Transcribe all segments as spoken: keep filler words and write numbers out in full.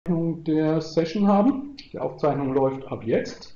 Aufzeichnung der Session haben. Die Aufzeichnung läuft ab jetzt.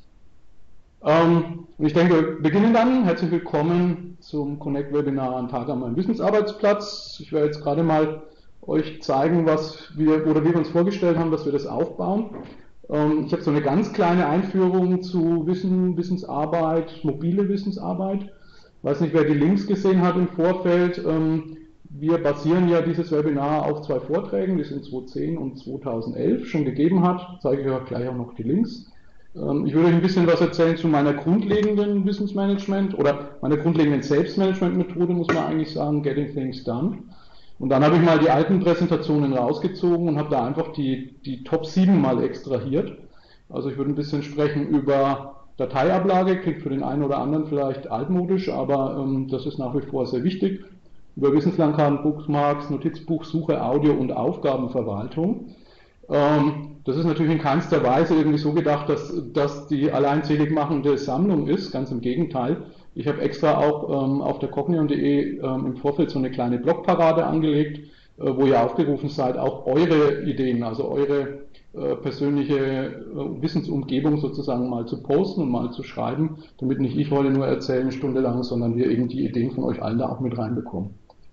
Ähm, ich denke, wir beginnen dann. Herzlich willkommen zum Connect-Webinar an Tag an meinem Wissensarbeitsplatz. Ich werde jetzt gerade mal euch zeigen, was wir oder wir uns vorgestellt haben, dass wir das aufbauen. Ähm, ich habe so eine ganz kleine Einführung zu Wissen, Wissensarbeit, mobile Wissensarbeit. Ich weiß nicht, wer die Links gesehen hat im Vorfeld. Ähm, wir basieren ja dieses Webinar auf zwei Vorträgen, die es in zweitausendzehn und zweitausendelf schon gegeben hat. Zeige ich euch gleich auch noch die Links. Ähm, ich würde euch ein bisschen was erzählen zu meiner grundlegenden Wissensmanagement oder meiner grundlegenden Selbstmanagement-Methode, muss man eigentlich sagen, Getting Things Done. Und dann habe ich mal die alten Präsentationen rausgezogen und habe da einfach die, die Top sieben mal extrahiert. Also ich würde ein bisschen sprechen über Dateiablage, klingt für den einen oder anderen vielleicht altmodisch, aber ähm, das ist nach wie vor sehr wichtig. Über Wissenslandkarten, Bookmarks, Notizbuch, Suche, Audio und Aufgabenverwaltung. Ähm, das ist natürlich in keinster Weise irgendwie so gedacht, dass das die alleinzählig machende Sammlung ist, ganz im Gegenteil. Ich habe extra auch ähm, auf der cognion punkt de ähm, im Vorfeld so eine kleine Blogparade angelegt, äh, wo ihr aufgerufen seid, auch eure Ideen, also eure äh, persönliche äh, Wissensumgebung sozusagen mal zu posten und mal zu schreiben, damit nicht ich heute nur erzähle eine Stunde lang, sondern wir eben die Ideen von euch allen da auch mit reinbekommen.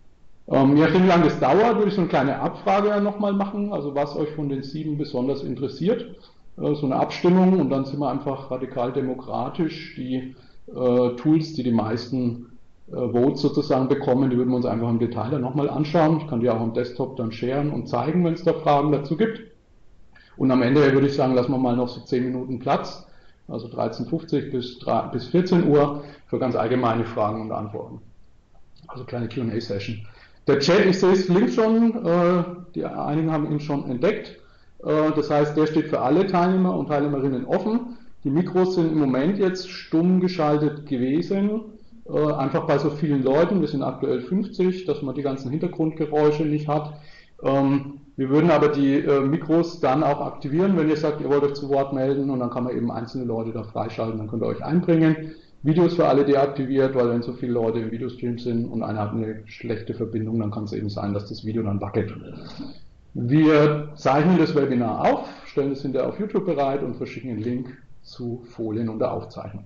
Ähm, je nachdem, wie lange das dauert, würde ich so eine kleine Abfrage nochmal machen, also was euch von den sieben besonders interessiert, äh, so eine Abstimmung, und dann sind wir einfach radikal demokratisch. Die äh, Tools, die die meisten äh, Votes sozusagen bekommen, die würden wir uns einfach im Detail dann nochmal anschauen. Ich kann die auch am Desktop dann sharen und zeigen, wenn es da Fragen dazu gibt. Und am Ende würde ich sagen, lassen wir mal noch so zehn Minuten Platz, also dreizehn Uhr fünfzig bis, bis vierzehn Uhr, für ganz allgemeine Fragen und Antworten. Also kleine Q und A-Session. Der Chat, ich sehe es links schon, äh, die einigen haben ihn schon entdeckt. Äh, das heißt, der steht für alle Teilnehmer und Teilnehmerinnen offen. Die Mikros sind im Moment jetzt stumm geschaltet gewesen, äh, einfach bei so vielen Leuten, wir sind aktuell fünfzig, dass man die ganzen Hintergrundgeräusche nicht hat. Ähm, wir würden aber die äh, Mikros dann auch aktivieren, wenn ihr sagt, ihr wollt euch zu Wort melden, und dann kann man eben einzelne Leute da freischalten, dann könnt ihr euch einbringen. Videos für alle deaktiviert, weil wenn so viele Leute im Videostream sind und einer hat eine schlechte Verbindung, dann kann es eben sein, dass das Video dann wackelt. Wir zeichnen das Webinar auf, stellen es hinterher auf YouTube bereit und verschicken einen Link zu Folien und der Aufzeichnung.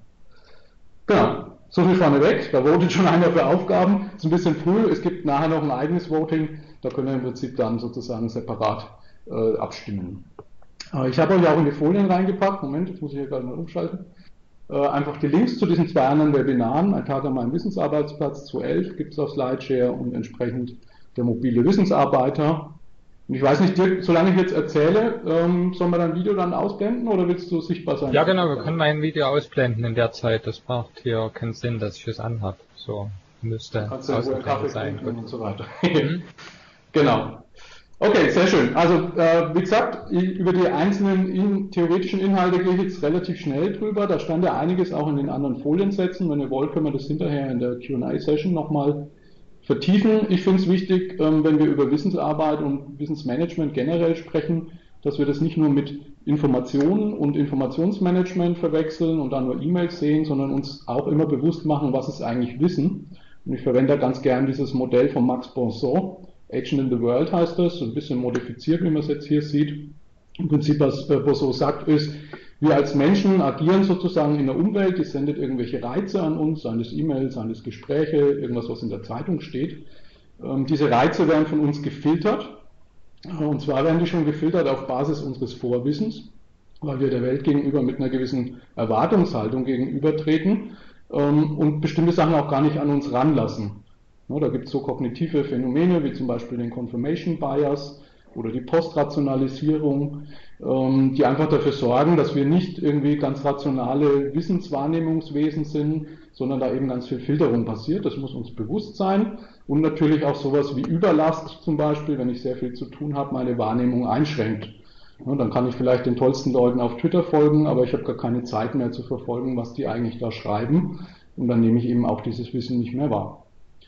Genau, so viel vorneweg. Da votet schon einer für Aufgaben. Ist ein bisschen früh, es gibt nachher noch ein eigenes Voting, da könnt ihr im Prinzip dann sozusagen separat äh, abstimmen. Äh, ich habe euch auch in die Folien reingepackt. Moment, jetzt muss ich hier gerade mal umschalten. Äh, einfach die Links zu diesen zwei anderen Webinaren, ein Tag an meinem Wissensarbeitsplatz zweitausendelf, gibt es auf Slideshare und entsprechend der mobile Wissensarbeiter. Und ich weiß nicht, Dirk, solange ich jetzt erzähle, ähm, sollen wir dein Video dann ausblenden oder willst du sichtbar sein? Ja genau, wir können mein Video ausblenden in der Zeit. Das macht hier keinen Sinn, dass ich es anhabe. So müsste ausgeblendet sein und so weiter. Mhm. Genau. Okay, sehr schön. Also äh, wie gesagt, über die einzelnen in, theoretischen Inhalte gehe ich jetzt relativ schnell drüber. Da stand ja einiges auch in den anderen Foliensätzen. Wenn ihr wollt, können wir das hinterher in der Q und A-Session nochmal vertiefen. Ich finde es wichtig, ähm, wenn wir über Wissensarbeit und Wissensmanagement generell sprechen, dass wir das nicht nur mit Informationen und Informationsmanagement verwechseln und dann nur E-Mails sehen, sondern uns auch immer bewusst machen, was ist eigentlich Wissen. Und ich verwende da ganz gern dieses Modell von Max Bonson. Agent in the World heißt das, ein bisschen modifiziert, wie man es jetzt hier sieht. Im Prinzip, was Bonson sagt, ist, wir als Menschen agieren sozusagen in der Umwelt, die sendet irgendwelche Reize an uns, seien es E-Mails, seien es Gespräche, irgendwas, was in der Zeitung steht. Ähm, diese Reize werden von uns gefiltert, und zwar werden die schon gefiltert auf Basis unseres Vorwissens, weil wir der Welt gegenüber mit einer gewissen Erwartungshaltung gegenübertreten ähm, und bestimmte Sachen auch gar nicht an uns ranlassen. Ja, da gibt es so kognitive Phänomene wie zum Beispiel den Confirmation Bias oder die Postrationalisierung, ähm, die einfach dafür sorgen, dass wir nicht irgendwie ganz rationale Wissenswahrnehmungswesen sind, sondern da eben ganz viel Filterung passiert. Das muss uns bewusst sein, und natürlich auch sowas wie Überlast zum Beispiel, wenn ich sehr viel zu tun habe, meine Wahrnehmung einschränkt. Ja, dann kann ich vielleicht den tollsten Leuten auf Twitter folgen, aber ich habe gar keine Zeit mehr zu verfolgen, was die eigentlich da schreiben, und dann nehme ich eben auch dieses Wissen nicht mehr wahr.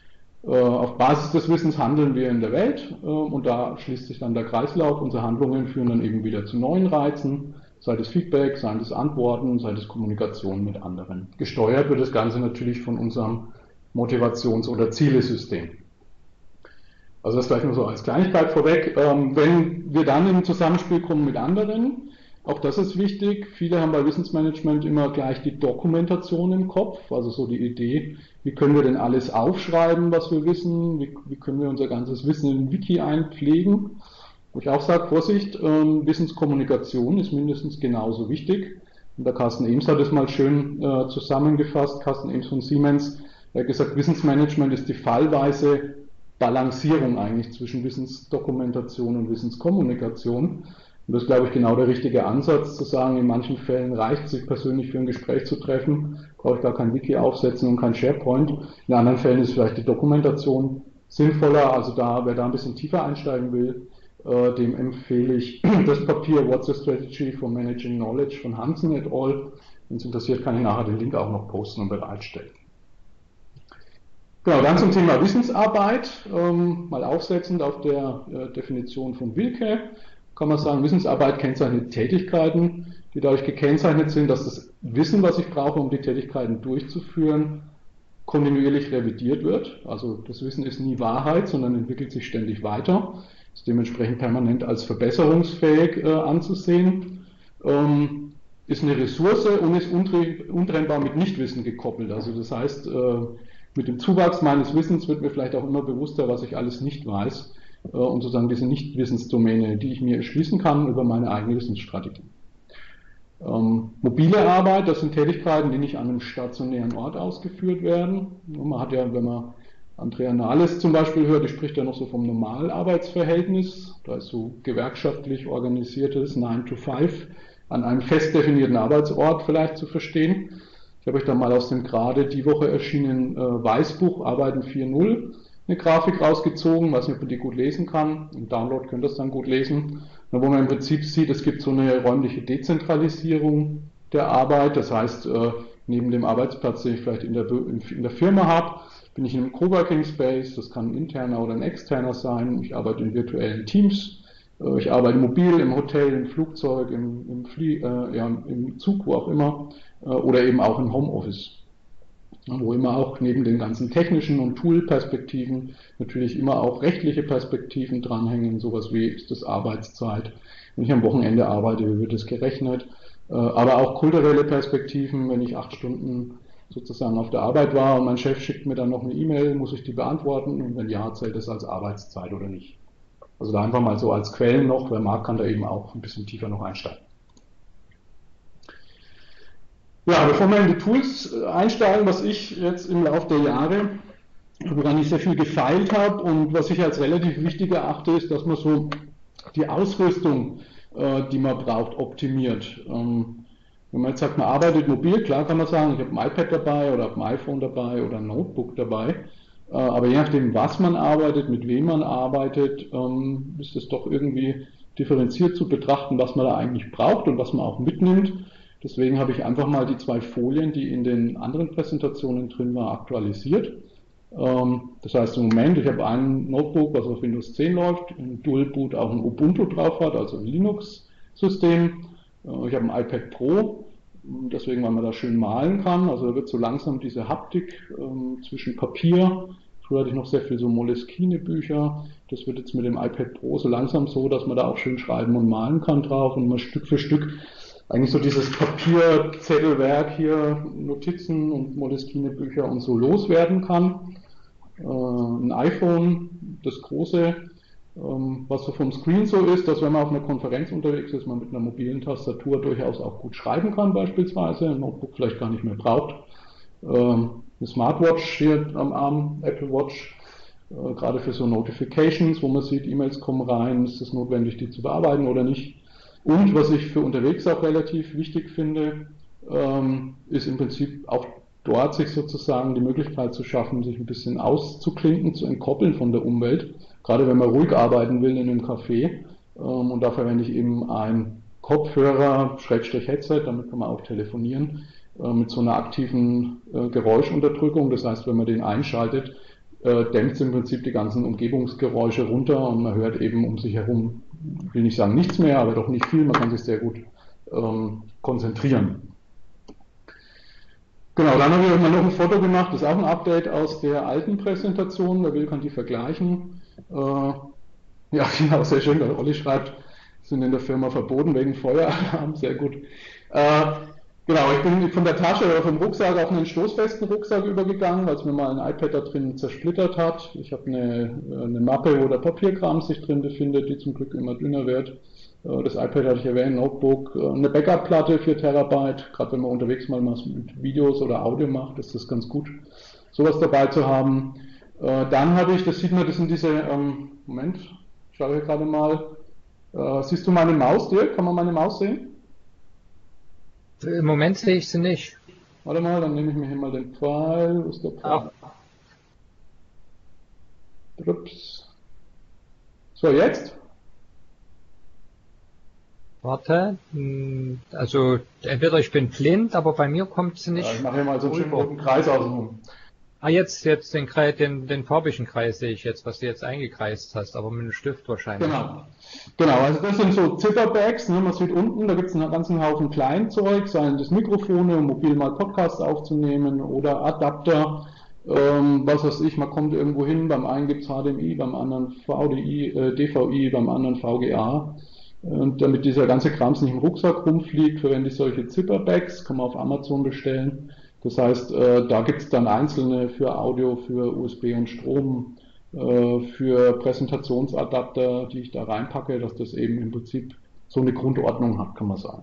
Auf Basis des Wissens handeln wir in der Welt, und da schließt sich dann der Kreislauf. Unsere Handlungen führen dann eben wieder zu neuen Reizen, sei es Feedback, sei es Antworten, sei es Kommunikation mit anderen. Gesteuert wird das Ganze natürlich von unserem Motivations- oder Zielesystem. Also das vielleicht nur so als Kleinigkeit vorweg. Ähm, wenn wir dann im Zusammenspiel kommen mit anderen, auch das ist wichtig. Viele haben bei Wissensmanagement immer gleich die Dokumentation im Kopf, also so die Idee, wie können wir denn alles aufschreiben, was wir wissen, wie, wie können wir unser ganzes Wissen in ein Wiki einpflegen. Wo ich auch sage, Vorsicht, ähm, Wissenskommunikation ist mindestens genauso wichtig. Und der Carsten Eames hat es mal schön äh, zusammengefasst, Carsten Eames von Siemens, er hat gesagt, Wissensmanagement ist die fallweise Balancierung eigentlich zwischen Wissensdokumentation und Wissenskommunikation. Und das ist, glaube ich, genau der richtige Ansatz, zu sagen, in manchen Fällen reicht es, sich persönlich für ein Gespräch zu treffen, brauche ich gar kein Wiki aufsetzen und kein SharePoint. In anderen Fällen ist vielleicht die Dokumentation sinnvoller, also da, wer da ein bisschen tiefer einsteigen will, äh, dem empfehle ich das Papier What's a Strategy for Managing Knowledge von Hansen et al. Wenn es interessiert, kann ich nachher den Link auch noch posten und bereitstellen. Genau, dann zum Thema Wissensarbeit, ähm, mal aufsetzend auf der äh, Definition von Wilke, kann man sagen, Wissensarbeit kennzeichnet Tätigkeiten, die dadurch gekennzeichnet sind, dass das Wissen, was ich brauche, um die Tätigkeiten durchzuführen, kontinuierlich revidiert wird. Also das Wissen ist nie Wahrheit, sondern entwickelt sich ständig weiter, ist dementsprechend permanent als verbesserungsfähig äh, anzusehen, ähm, ist eine Ressource und ist untrennbar mit Nichtwissen gekoppelt. Also das heißt, äh, mit dem Zuwachs meines Wissens wird mir vielleicht auch immer bewusster, was ich alles nicht weiß, äh, und sozusagen diese Nichtwissensdomäne, die ich mir erschließen kann über meine eigene Wissensstrategie. Ähm, mobile Arbeit, das sind Tätigkeiten, die nicht an einem stationären Ort ausgeführt werden. Und man hat ja, wenn man Andrea Nahles zum Beispiel hört, die spricht ja noch so vom Normalarbeitsverhältnis, da ist so gewerkschaftlich organisiertes nine to five an einem fest definierten Arbeitsort vielleicht zu verstehen. Ich habe euch da mal aus dem gerade die Woche erschienenen äh, Weißbuch Arbeiten vier Punkt null eine Grafik rausgezogen, weiß nicht, ob man die gut lesen kann. Im Download könnt ihr das dann gut lesen. Wo man im Prinzip sieht, es gibt so eine räumliche Dezentralisierung der Arbeit. Das heißt, äh, neben dem Arbeitsplatz, den ich vielleicht in der, in der Firma habe, bin ich in einem Coworking Space. Das kann ein interner oder ein externer sein. Ich arbeite in virtuellen Teams. Äh, ich arbeite mobil, im Hotel, im Flugzeug, im, im, Flie äh, ja, im Zug, wo auch immer. Oder eben auch im Homeoffice, wo immer auch neben den ganzen technischen und Tool-Perspektiven natürlich immer auch rechtliche Perspektiven dranhängen, sowas wie ist das Arbeitszeit, wenn ich am Wochenende arbeite, wie wird das gerechnet, aber auch kulturelle Perspektiven, wenn ich acht Stunden sozusagen auf der Arbeit war und mein Chef schickt mir dann noch eine E-Mail, muss ich die beantworten und wenn ja, zählt das als Arbeitszeit oder nicht. Also da einfach mal so als Quellen noch, wer mag, kann da eben auch ein bisschen tiefer noch einsteigen. Ja, bevor wir in die Tools einsteigen, was ich jetzt im Laufe der Jahre, woran ich sehr viel gefeilt habe und was ich als relativ wichtig erachte, ist, dass man so die Ausrüstung, äh, die man braucht, optimiert. Ähm, wenn man jetzt sagt, man arbeitet mobil, klar kann man sagen, ich habe ein iPad dabei oder habe ein iPhone dabei oder ein Notebook dabei. Äh, aber je nachdem, was man arbeitet, mit wem man arbeitet, ähm, ist es doch irgendwie differenziert zu betrachten, was man da eigentlich braucht und was man auch mitnimmt. Deswegen habe ich einfach mal die zwei Folien, die in den anderen Präsentationen drin waren, aktualisiert. Das heißt im Moment, ich habe ein Notebook, was auf Windows zehn läuft, ein Dual Boot auch ein Ubuntu drauf hat, also ein Linux-System. Ich habe ein iPad Pro, deswegen, weil man da schön malen kann. Also da wird so langsam diese Haptik zwischen Papier, früher hatte ich noch sehr viel so Moleskine-Bücher, das wird jetzt mit dem iPad Pro so langsam so, dass man da auch schön schreiben und malen kann drauf und man Stück für Stück eigentlich so dieses Papierzettelwerk hier, Notizen und Moleskine-Bücher und so loswerden kann. Äh, ein iPhone, das große, ähm, was so vom Screen so ist, dass wenn man auf einer Konferenz unterwegs ist, man mit einer mobilen Tastatur durchaus auch gut schreiben kann beispielsweise, ein Notebook vielleicht gar nicht mehr braucht. Ähm, eine Smartwatch hier am Arm, Apple Watch, äh, gerade für so Notifications, wo man sieht, E-Mails kommen rein, ist es notwendig, die zu bearbeiten oder nicht. Und was ich für unterwegs auch relativ wichtig finde, ähm, ist im Prinzip auch dort sich sozusagen die Möglichkeit zu schaffen, sich ein bisschen auszuklinken, zu entkoppeln von der Umwelt. Gerade wenn man ruhig arbeiten will in einem Café. Ähm, und da verwende ich eben ein Kopfhörer, Schrägstrich Headset, damit kann man auch telefonieren, äh, mit so einer aktiven äh, Geräuschunterdrückung. Das heißt, wenn man den einschaltet, äh, dämpft es im Prinzip die ganzen Umgebungsgeräusche runter und man hört eben um sich herum, ich will nicht sagen nichts mehr, aber doch nicht viel, man kann sich sehr gut ähm, konzentrieren. Genau, dann habe ich mal noch ein Foto gemacht, das ist auch ein Update aus der alten Präsentation, wer will, kann die vergleichen. Äh, ja, genau, sehr schön. Der Olli schreibt, sind in der Firma verboten wegen Feueralarm, sehr gut. Äh, genau, ich bin von der Tasche oder vom Rucksack auf einen stoßfesten Rucksack übergegangen, weil es mir mal ein iPad da drin zersplittert hat. Ich habe eine, eine Mappe, wo der Papierkram sich drin befindet, die zum Glück immer dünner wird. Äh, Das iPad hatte ich erwähnt, Notebook, äh, eine Backup-Platte, vier Terabyte. Gerade wenn man unterwegs mal was mit Videos oder Audio macht, ist das ganz gut, sowas dabei zu haben. Äh, Dann habe ich, das sieht man, das sind diese, ähm, Moment, ich schaue hier gerade mal, äh, siehst du meine Maus, Dirk? Kann man meine Maus sehen? Im Moment sehe ich sie nicht. Warte mal, dann nehme ich mir hier mal den Pfeil. Wo ist der Ach, Pfeil? Ups. So, jetzt? warte. Hm, Also entweder ich bin blind, aber bei mir kommt sie Ja, ich nicht mache hier mal so einen schönen rüber. roten Kreis außenrum. Ah, jetzt, jetzt den Kreis, den, den farbigen Kreis sehe ich jetzt, was du jetzt eingekreist hast, aber mit dem Stift wahrscheinlich. Genau. Genau, also das sind so Zipperbags, ne? Man sieht unten, da gibt es einen ganzen Haufen Kleinzeug, seien das Mikrofone, um mobil mal Podcasts aufzunehmen oder Adapter, ähm, was weiß ich, man kommt irgendwo hin, beim einen gibt es H D M I, beim anderen V D I, äh, D V I, beim anderen V G A. Und damit dieser ganze Krams nicht im Rucksack rumfliegt, verwende ich solche Zipperbags, kann man auf Amazon bestellen. Das heißt, äh, da gibt es dann einzelne für Audio, für U S B und Strom, äh, für Präsentationsadapter, die ich da reinpacke, dass das eben im Prinzip so eine Grundordnung hat, kann man sagen.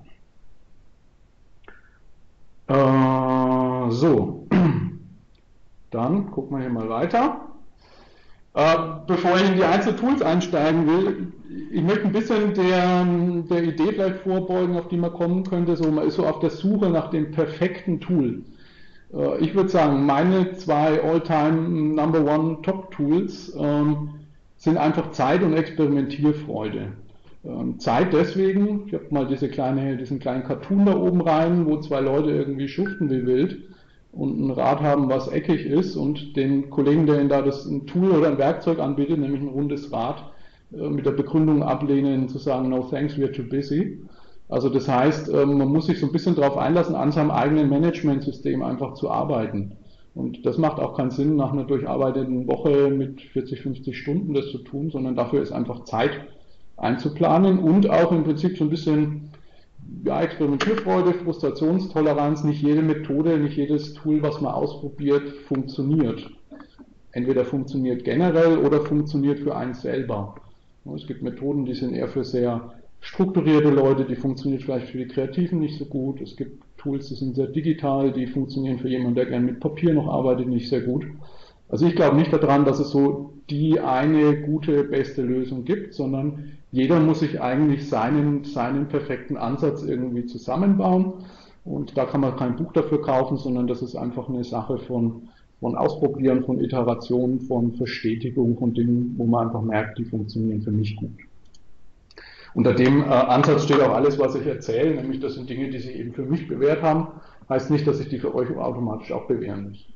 Äh, so, dann gucken wir hier mal weiter. Äh, bevor ich in die einzelnen Tools einsteigen will, ich möchte ein bisschen der, der Idee vielleicht vorbeugen, auf die man kommen könnte. So, man ist so auf der Suche nach dem perfekten Tool. Äh, ich würde sagen, meine zwei All-Time Number One Top Tools ähm, sind einfach Zeit und Experimentierfreude. Ähm, Zeit deswegen, ich habe mal diese kleine, diesen kleinen Cartoon da oben rein, wo zwei Leute irgendwie schuften wie wild und ein Rad haben, was eckig ist und den Kollegen, der ihnen da das ein Tool oder ein Werkzeug anbietet, nämlich ein rundes Rad, äh, mit der Begründung ablehnen, zu sagen, no thanks, we're too busy. Also das heißt, ähm, man muss sich so ein bisschen darauf einlassen, an seinem eigenen Managementsystem einfach zu arbeiten. Und das macht auch keinen Sinn, nach einer durcharbeiteten Woche mit vierzig, fünfzig Stunden das zu tun, sondern dafür ist einfach Zeit einzuplanen und auch im Prinzip so ein bisschen, ja, Experimentierfreude, Frustrationstoleranz. Nicht jede Methode, nicht jedes Tool, was man ausprobiert, funktioniert. Entweder funktioniert generell oder funktioniert für einen selber. Es gibt Methoden, die sind eher für sehr strukturierte Leute, die funktionieren vielleicht für die Kreativen nicht so gut. Es gibt Tools, die sind sehr digital, die funktionieren für jemanden, der gerne mit Papier noch arbeitet, nicht sehr gut. Also ich glaube nicht daran, dass es so die eine gute, beste Lösung gibt, sondern jeder muss sich eigentlich seinen, seinen perfekten Ansatz irgendwie zusammenbauen. Und da kann man kein Buch dafür kaufen, sondern das ist einfach eine Sache von, von Ausprobieren, von Iterationen, von Verstetigung, von Dingen, wo man einfach merkt, die funktionieren für mich gut. Unter dem äh, Ansatz steht auch alles, was ich erzähle, nämlich das sind Dinge, die sich eben für mich bewährt haben. Heißt nicht, dass sich die für euch automatisch auch bewähren müssen.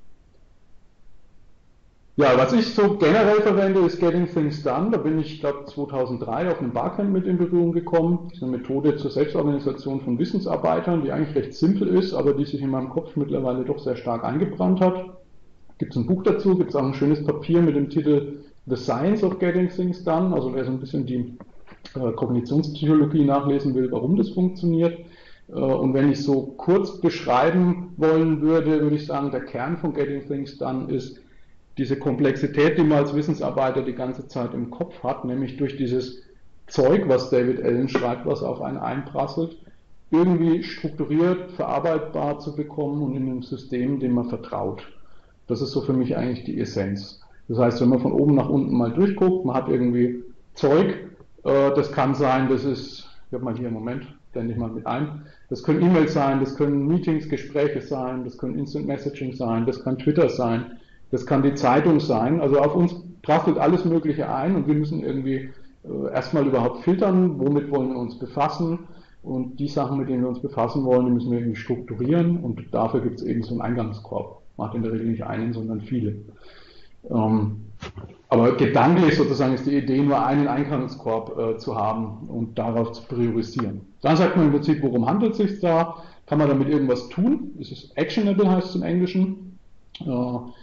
Ja, was ich so generell verwende, ist Getting Things Done. Da bin ich, glaube zweitausenddrei auf einem Barcamp mit in Berührung gekommen. Das ist eine Methode zur Selbstorganisation von Wissensarbeitern, die eigentlich recht simpel ist, aber die sich in meinem Kopf mittlerweile doch sehr stark eingebrannt hat. Gibt es ein Buch dazu, gibt es auch ein schönes Papier mit dem Titel The Science of Getting Things Done. Also wer so ein bisschen die äh, Kognitionspsychologie nachlesen will, warum das funktioniert. Äh, und wenn ich so kurz beschreiben wollen würde, würde ich sagen, der Kern von Getting Things Done ist, diese Komplexität, die man als Wissensarbeiter die ganze Zeit im Kopf hat, nämlich durch dieses Zeug, was David Allen schreibt, was auf einen einprasselt, irgendwie strukturiert, verarbeitbar zu bekommen und in einem System, dem man vertraut. Das ist so für mich eigentlich die Essenz. Das heißt, wenn man von oben nach unten mal durchguckt, man hat irgendwie Zeug, äh, das kann sein, das ist, ich habe mal hier im Moment, blende ich mal mit ein, das können E-Mails sein, das können Meetings, Gespräche sein, das können Instant Messaging sein, das kann Twitter sein, das kann die Zeitung sein. Also auf uns prasselt alles Mögliche ein und wir müssen irgendwie äh, erstmal überhaupt filtern, womit wollen wir uns befassen. Und die Sachen, mit denen wir uns befassen wollen, die müssen wir irgendwie strukturieren und dafür gibt es eben so einen Eingangskorb. Man hat in der Regel nicht einen, sondern viele. Ähm, aber gedanklich sozusagen ist die Idee, nur einen Eingangskorb äh, zu haben und darauf zu priorisieren. Dann sagt man im Prinzip, worum handelt es sich da? Kann man damit irgendwas tun? Es ist actionable, heißt es im Englischen. Äh,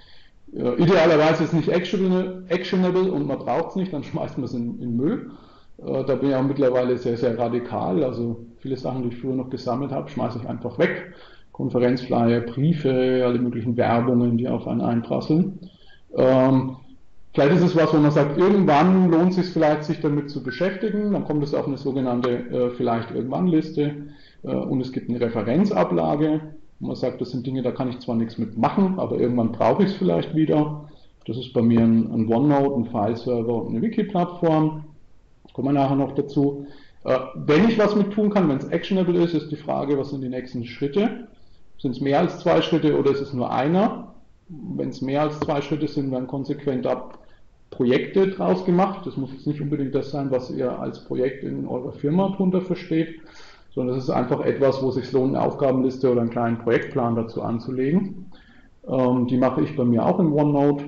Äh, idealerweise ist es nicht actionable, actionable und man braucht es nicht, dann schmeißt man es in, in Müll. Äh, da bin ich auch mittlerweile sehr, sehr radikal. Also viele Sachen, die ich früher noch gesammelt habe, schmeiße ich einfach weg. Konferenzflyer, Briefe, alle möglichen Werbungen, die auf einen einprasseln. Ähm, vielleicht ist es was, wo man sagt, irgendwann lohnt es sich vielleicht, sich damit zu beschäftigen. Dann kommt es auf eine sogenannte äh, vielleicht irgendwann Liste äh, und es gibt eine Referenzablage. Und man sagt, das sind Dinge, da kann ich zwar nichts mitmachen, aber irgendwann brauche ich es vielleicht wieder. Das ist bei mir ein, ein OneNote, ein File-Server und eine Wiki-Plattform. Kommen wir nachher noch dazu. Äh, wenn ich was mit tun kann, wenn es actionable ist, ist die Frage, was sind die nächsten Schritte? Sind es mehr als zwei Schritte oder ist es nur einer? Wenn es mehr als zwei Schritte sind, werden konsequent ab Projekte draus gemacht. Das muss jetzt nicht unbedingt das sein, was ihr als Projekt in eurer Firma drunter versteht, sondern es ist einfach etwas, wo es sich lohnt, eine Aufgabenliste oder einen kleinen Projektplan dazu anzulegen. Ähm, die mache ich bei mir auch in OneNote.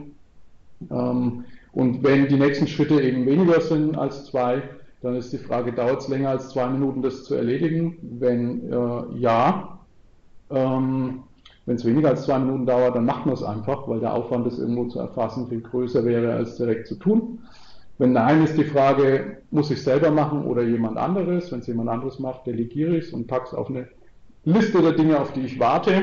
Ähm, und wenn die nächsten Schritte eben weniger sind als zwei, dann ist die Frage, dauert es länger als zwei Minuten, das zu erledigen? Wenn äh, ja, ähm, wenn es weniger als zwei Minuten dauert, dann macht man es einfach, weil der Aufwand, das irgendwo zu erfassen, viel größer wäre, als direkt zu tun. Wenn nein, ist die Frage, muss ich es selber machen oder jemand anderes? Wenn es jemand anderes macht, delegiere ich es und packe es auf eine Liste der Dinge, auf die ich warte.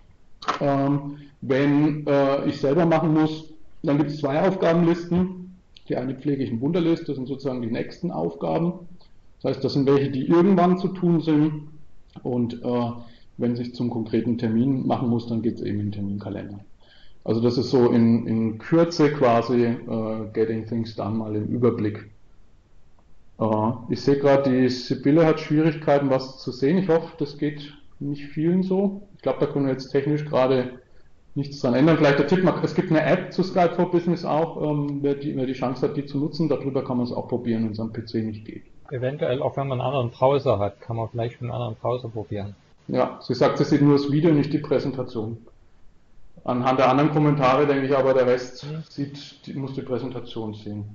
Ähm, wenn äh, ich selber machen muss, dann gibt es zwei Aufgabenlisten. Die eine pflege ich in Wunderlist, das sind sozusagen die nächsten Aufgaben. Das heißt, das sind welche, die irgendwann zu tun sind. Und äh, wenn es sich zum konkreten Termin machen muss, dann geht es eben in den Terminkalender. Also das ist so in, in Kürze quasi äh, Getting Things Done mal im Überblick. Äh, ich sehe gerade, die Sibylle hat Schwierigkeiten, was zu sehen. Ich hoffe, das geht nicht vielen so. Ich glaube, da können wir jetzt technisch gerade nichts dran ändern. Vielleicht der Tipp, es gibt eine App zu Skype for Business auch, ähm, wer, die, wer die Chance hat, die zu nutzen. Darüber kann man es auch probieren, wenn es am P C nicht geht. Eventuell auch, wenn man einen anderen Browser hat, kann man vielleicht mit einem anderen Browser probieren. Ja, sie sagt, sie sieht nur das Video, nicht die Präsentation. Anhand der anderen Kommentare denke ich aber, der Rest mhm. sieht, die, muss die Präsentation sehen.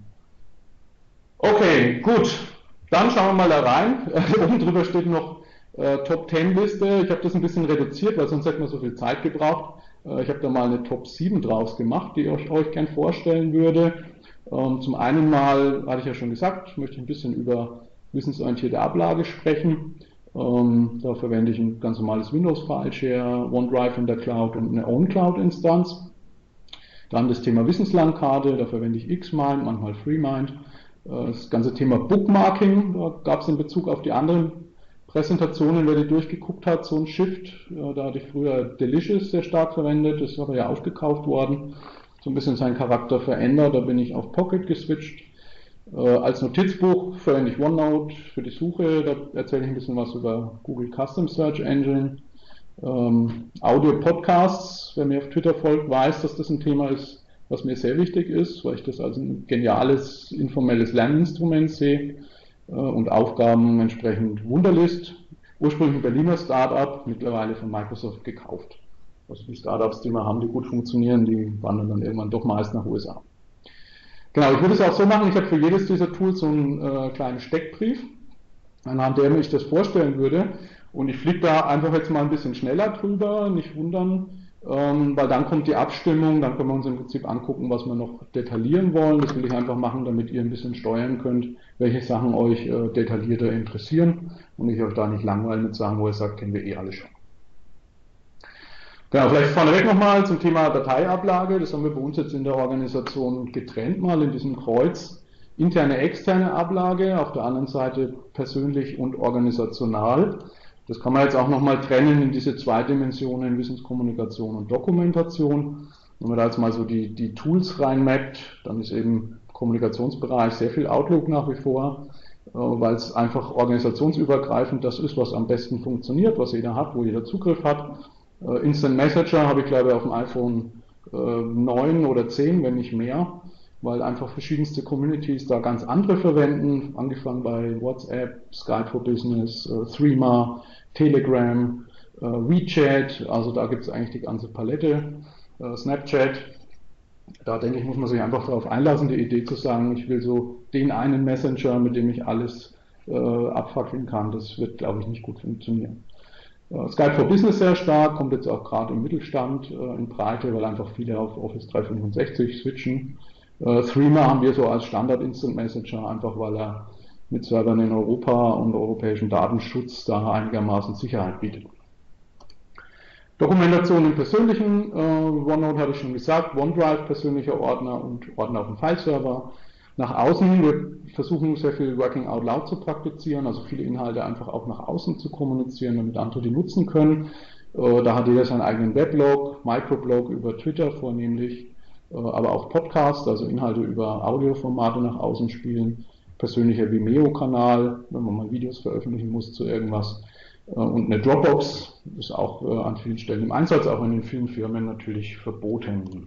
Okay, gut. Dann schauen wir mal da rein. Oben drüber steht noch äh, Top zehn Liste. Ich habe das ein bisschen reduziert, weil sonst hätten wir so viel Zeit gebraucht. Äh, ich habe da mal eine Top sieben draus gemacht, die ich euch gern vorstellen würde. Ähm, zum einen mal, hatte ich ja schon gesagt, möchte ich ein bisschen über wissensorientierte Ablage sprechen. Ähm, da verwende ich ein ganz normales Windows-File-Share, OneDrive in der Cloud und eine Own-Cloud-Instanz. Dann das Thema Wissenslandkarte, da verwende ich Xmind, manchmal FreeMind. Äh, das ganze Thema Bookmarking, da gab es in Bezug auf die anderen Präsentationen, wer die durchgeguckt hat, so ein Shift. Äh, da hatte ich früher Delicious sehr stark verwendet, das ist aber ja aufgekauft worden. So ein bisschen seinen Charakter verändert, da bin ich auf Pocket geswitcht. Äh, als Notizbuch verwende ich OneNote für die Suche, da erzähle ich ein bisschen was über Google Custom Search Engine. Ähm, Audio-Podcasts, wer mir auf Twitter folgt, weiß, dass das ein Thema ist, was mir sehr wichtig ist, weil ich das als ein geniales, informelles Lerninstrument sehe äh, und Aufgaben entsprechend Wunderlist. Ursprünglich ein Berliner Startup, mittlerweile von Microsoft gekauft. Also die Startups, die wir haben, die gut funktionieren, die wandern dann irgendwann doch meist nach U S A. Genau, ich würde es auch so machen, ich habe für jedes dieser Tools so einen äh, kleinen Steckbrief, anhand dem ich das vorstellen würde. Und ich fliege da einfach jetzt mal ein bisschen schneller drüber, nicht wundern, ähm, weil dann kommt die Abstimmung, dann können wir uns im Prinzip angucken, was wir noch detaillieren wollen. Das will ich einfach machen, damit ihr ein bisschen steuern könnt, welche Sachen euch äh, detaillierter interessieren und ich euch da nicht langweilen mit Sachen, wo ihr sagt, kennen wir eh alle schon. Genau, vielleicht vorneweg nochmal zum Thema Dateiablage. Das haben wir bei uns jetzt in der Organisation getrennt mal in diesem Kreuz. Interne, externe Ablage, auf der anderen Seite persönlich und organisational. Das kann man jetzt auch nochmal trennen in diese zwei Dimensionen, Wissenskommunikation und Dokumentation. Wenn man da jetzt mal so die, die Tools reinmappt, dann ist eben im Kommunikationsbereich sehr viel Outlook nach wie vor, weil es einfach organisationsübergreifend das ist, was am besten funktioniert, was jeder hat, wo jeder Zugriff hat. Instant Messenger habe ich glaube ich auf dem iPhone neun oder zehn, wenn nicht mehr, weil einfach verschiedenste Communities da ganz andere verwenden, angefangen bei WhatsApp, Skype for Business, Threema, Telegram, WeChat, also da gibt es eigentlich die ganze Palette, Snapchat. Da denke ich, muss man sich einfach darauf einlassen, die Idee zu sagen, ich will so den einen Messenger, mit dem ich alles äh, abfackeln kann, das wird glaube ich nicht gut funktionieren. Skype for Business sehr stark, kommt jetzt auch gerade im Mittelstand äh, in Breite, weil einfach viele auf Office dreihundertfünfundsechzig switchen. Äh, Threema haben wir so als Standard Instant Messenger, einfach weil er mit Servern in Europa und europäischem Datenschutz da einigermaßen Sicherheit bietet. Dokumentation im persönlichen, äh, OneNote hatte ich schon gesagt, OneDrive persönlicher Ordner und Ordner auf dem Fileserver. Nach außen, wir versuchen sehr viel Working Out Loud zu praktizieren, also viele Inhalte einfach auch nach außen zu kommunizieren, damit andere die nutzen können. Äh, da hat jeder seinen eigenen Weblog, Microblog über Twitter vornehmlich, äh, aber auch Podcast, also Inhalte über Audioformate nach außen spielen, persönlicher Vimeo-Kanal, wenn man mal Videos veröffentlichen muss zu irgendwas, äh, und eine Dropbox ist auch äh, an vielen Stellen im Einsatz, auch in den vielen Firmen natürlich verboten.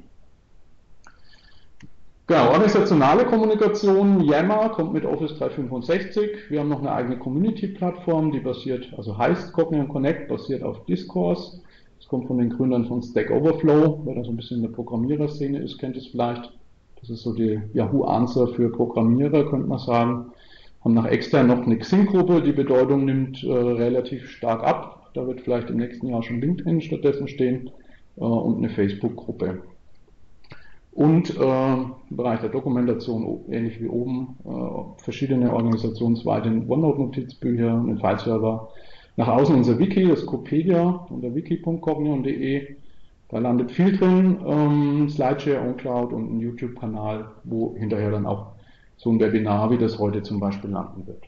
Genau, organisationale Kommunikation, Yammer kommt mit Office dreihundertfünfundsechzig. Wir haben noch eine eigene Community-Plattform, die basiert, also heißt Cognion Connect, basiert auf Discourse. Das kommt von den Gründern von Stack Overflow. Wer da so ein bisschen in der Programmiererszene ist, kennt es vielleicht. Das ist so die Yahoo Answer für Programmierer, könnte man sagen. Haben nach extern noch eine Xing-Gruppe, die Bedeutung nimmt äh, relativ stark ab. Da wird vielleicht im nächsten Jahr schon LinkedIn stattdessen stehen, äh, und eine Facebook-Gruppe. Und äh, im Bereich der Dokumentation, ähnlich wie oben, äh, verschiedene organisationsweite OneNote-Notizbücher, einen Fileserver. Nach außen unser Wiki, das Copedia, unter wiki punkt cognion punkt de. Da landet viel drin, ähm, Slideshare, OnCloud und ein YouTube-Kanal, wo hinterher dann auch so ein Webinar wie das heute zum Beispiel landen wird.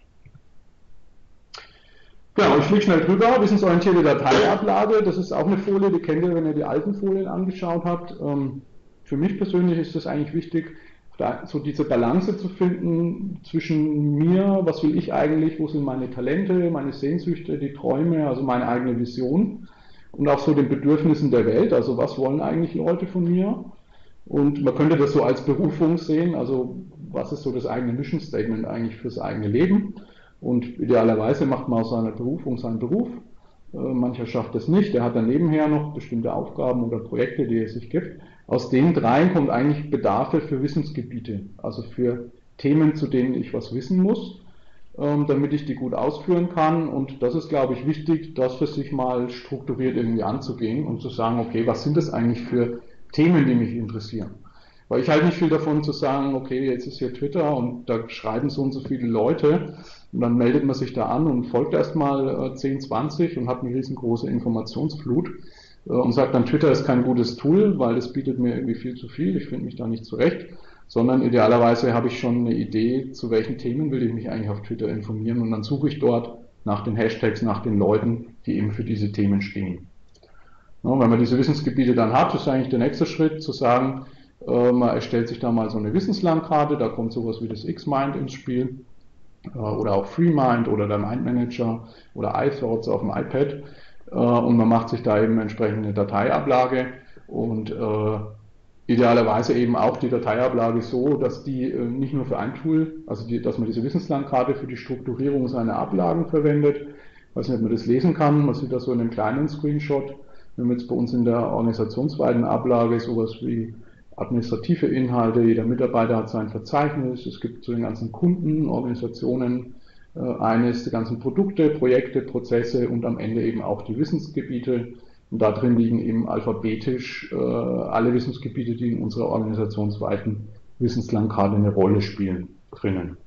Genau, ich fliege schnell drüber. Wissensorientierte Dateiablage, das ist auch eine Folie, die kennt ihr, wenn ihr die alten Folien angeschaut habt. Ähm, Für mich persönlich ist es eigentlich wichtig, da so diese Balance zu finden zwischen mir, was will ich eigentlich, wo sind meine Talente, meine Sehnsüchte, die Träume, also meine eigene Vision und auch so den Bedürfnissen der Welt, also was wollen eigentlich Leute von mir, und man könnte das so als Berufung sehen, also was ist so das eigene Mission Statement eigentlich fürs eigene Leben, und idealerweise macht man aus seiner Berufung seinen Beruf. Mancher schafft es nicht, der hat dann nebenher noch bestimmte Aufgaben oder Projekte, die er sich gibt. Aus den dreien kommt eigentlich Bedarfe für Wissensgebiete, also für Themen, zu denen ich was wissen muss, damit ich die gut ausführen kann. Und das ist, glaube ich, wichtig, das für sich mal strukturiert irgendwie anzugehen und zu sagen, okay, was sind das eigentlich für Themen, die mich interessieren? Weil ich halte nicht viel davon zu sagen, okay, jetzt ist hier Twitter und da schreiben so und so viele Leute und dann meldet man sich da an und folgt erstmal zehn, zwanzig und hat eine riesengroße Informationsflut und sagt dann, Twitter ist kein gutes Tool, weil es bietet mir irgendwie viel zu viel, ich finde mich da nicht zurecht, sondern idealerweise habe ich schon eine Idee, zu welchen Themen will ich mich eigentlich auf Twitter informieren, und dann suche ich dort nach den Hashtags, nach den Leuten, die eben für diese Themen stehen. Ja, wenn man diese Wissensgebiete dann hat, ist eigentlich der nächste Schritt zu sagen, man erstellt sich da mal so eine Wissenslandkarte, da kommt sowas wie das Xmind ins Spiel oder auch FreeMind oder der MindManager oder iThoughts auf dem iPad, und man macht sich da eben entsprechende Dateiablage und äh, idealerweise eben auch die Dateiablage so, dass die äh, nicht nur für ein Tool, also die, dass man diese Wissenslandkarte für die Strukturierung seiner Ablagen verwendet. Ich weiß nicht, ob man das lesen kann, man sieht das so in einem kleinen Screenshot. Wir haben jetzt bei uns in der organisationsweiten Ablage sowas wie administrative Inhalte, jeder Mitarbeiter hat sein Verzeichnis, es gibt zu den ganzen Kunden, Organisationen äh, eines, die ganzen Produkte, Projekte, Prozesse und am Ende eben auch die Wissensgebiete. Und da drin liegen eben alphabetisch äh, alle Wissensgebiete, die in unserer organisationsweiten Wissenslandkarte eine Rolle spielen, drinnen.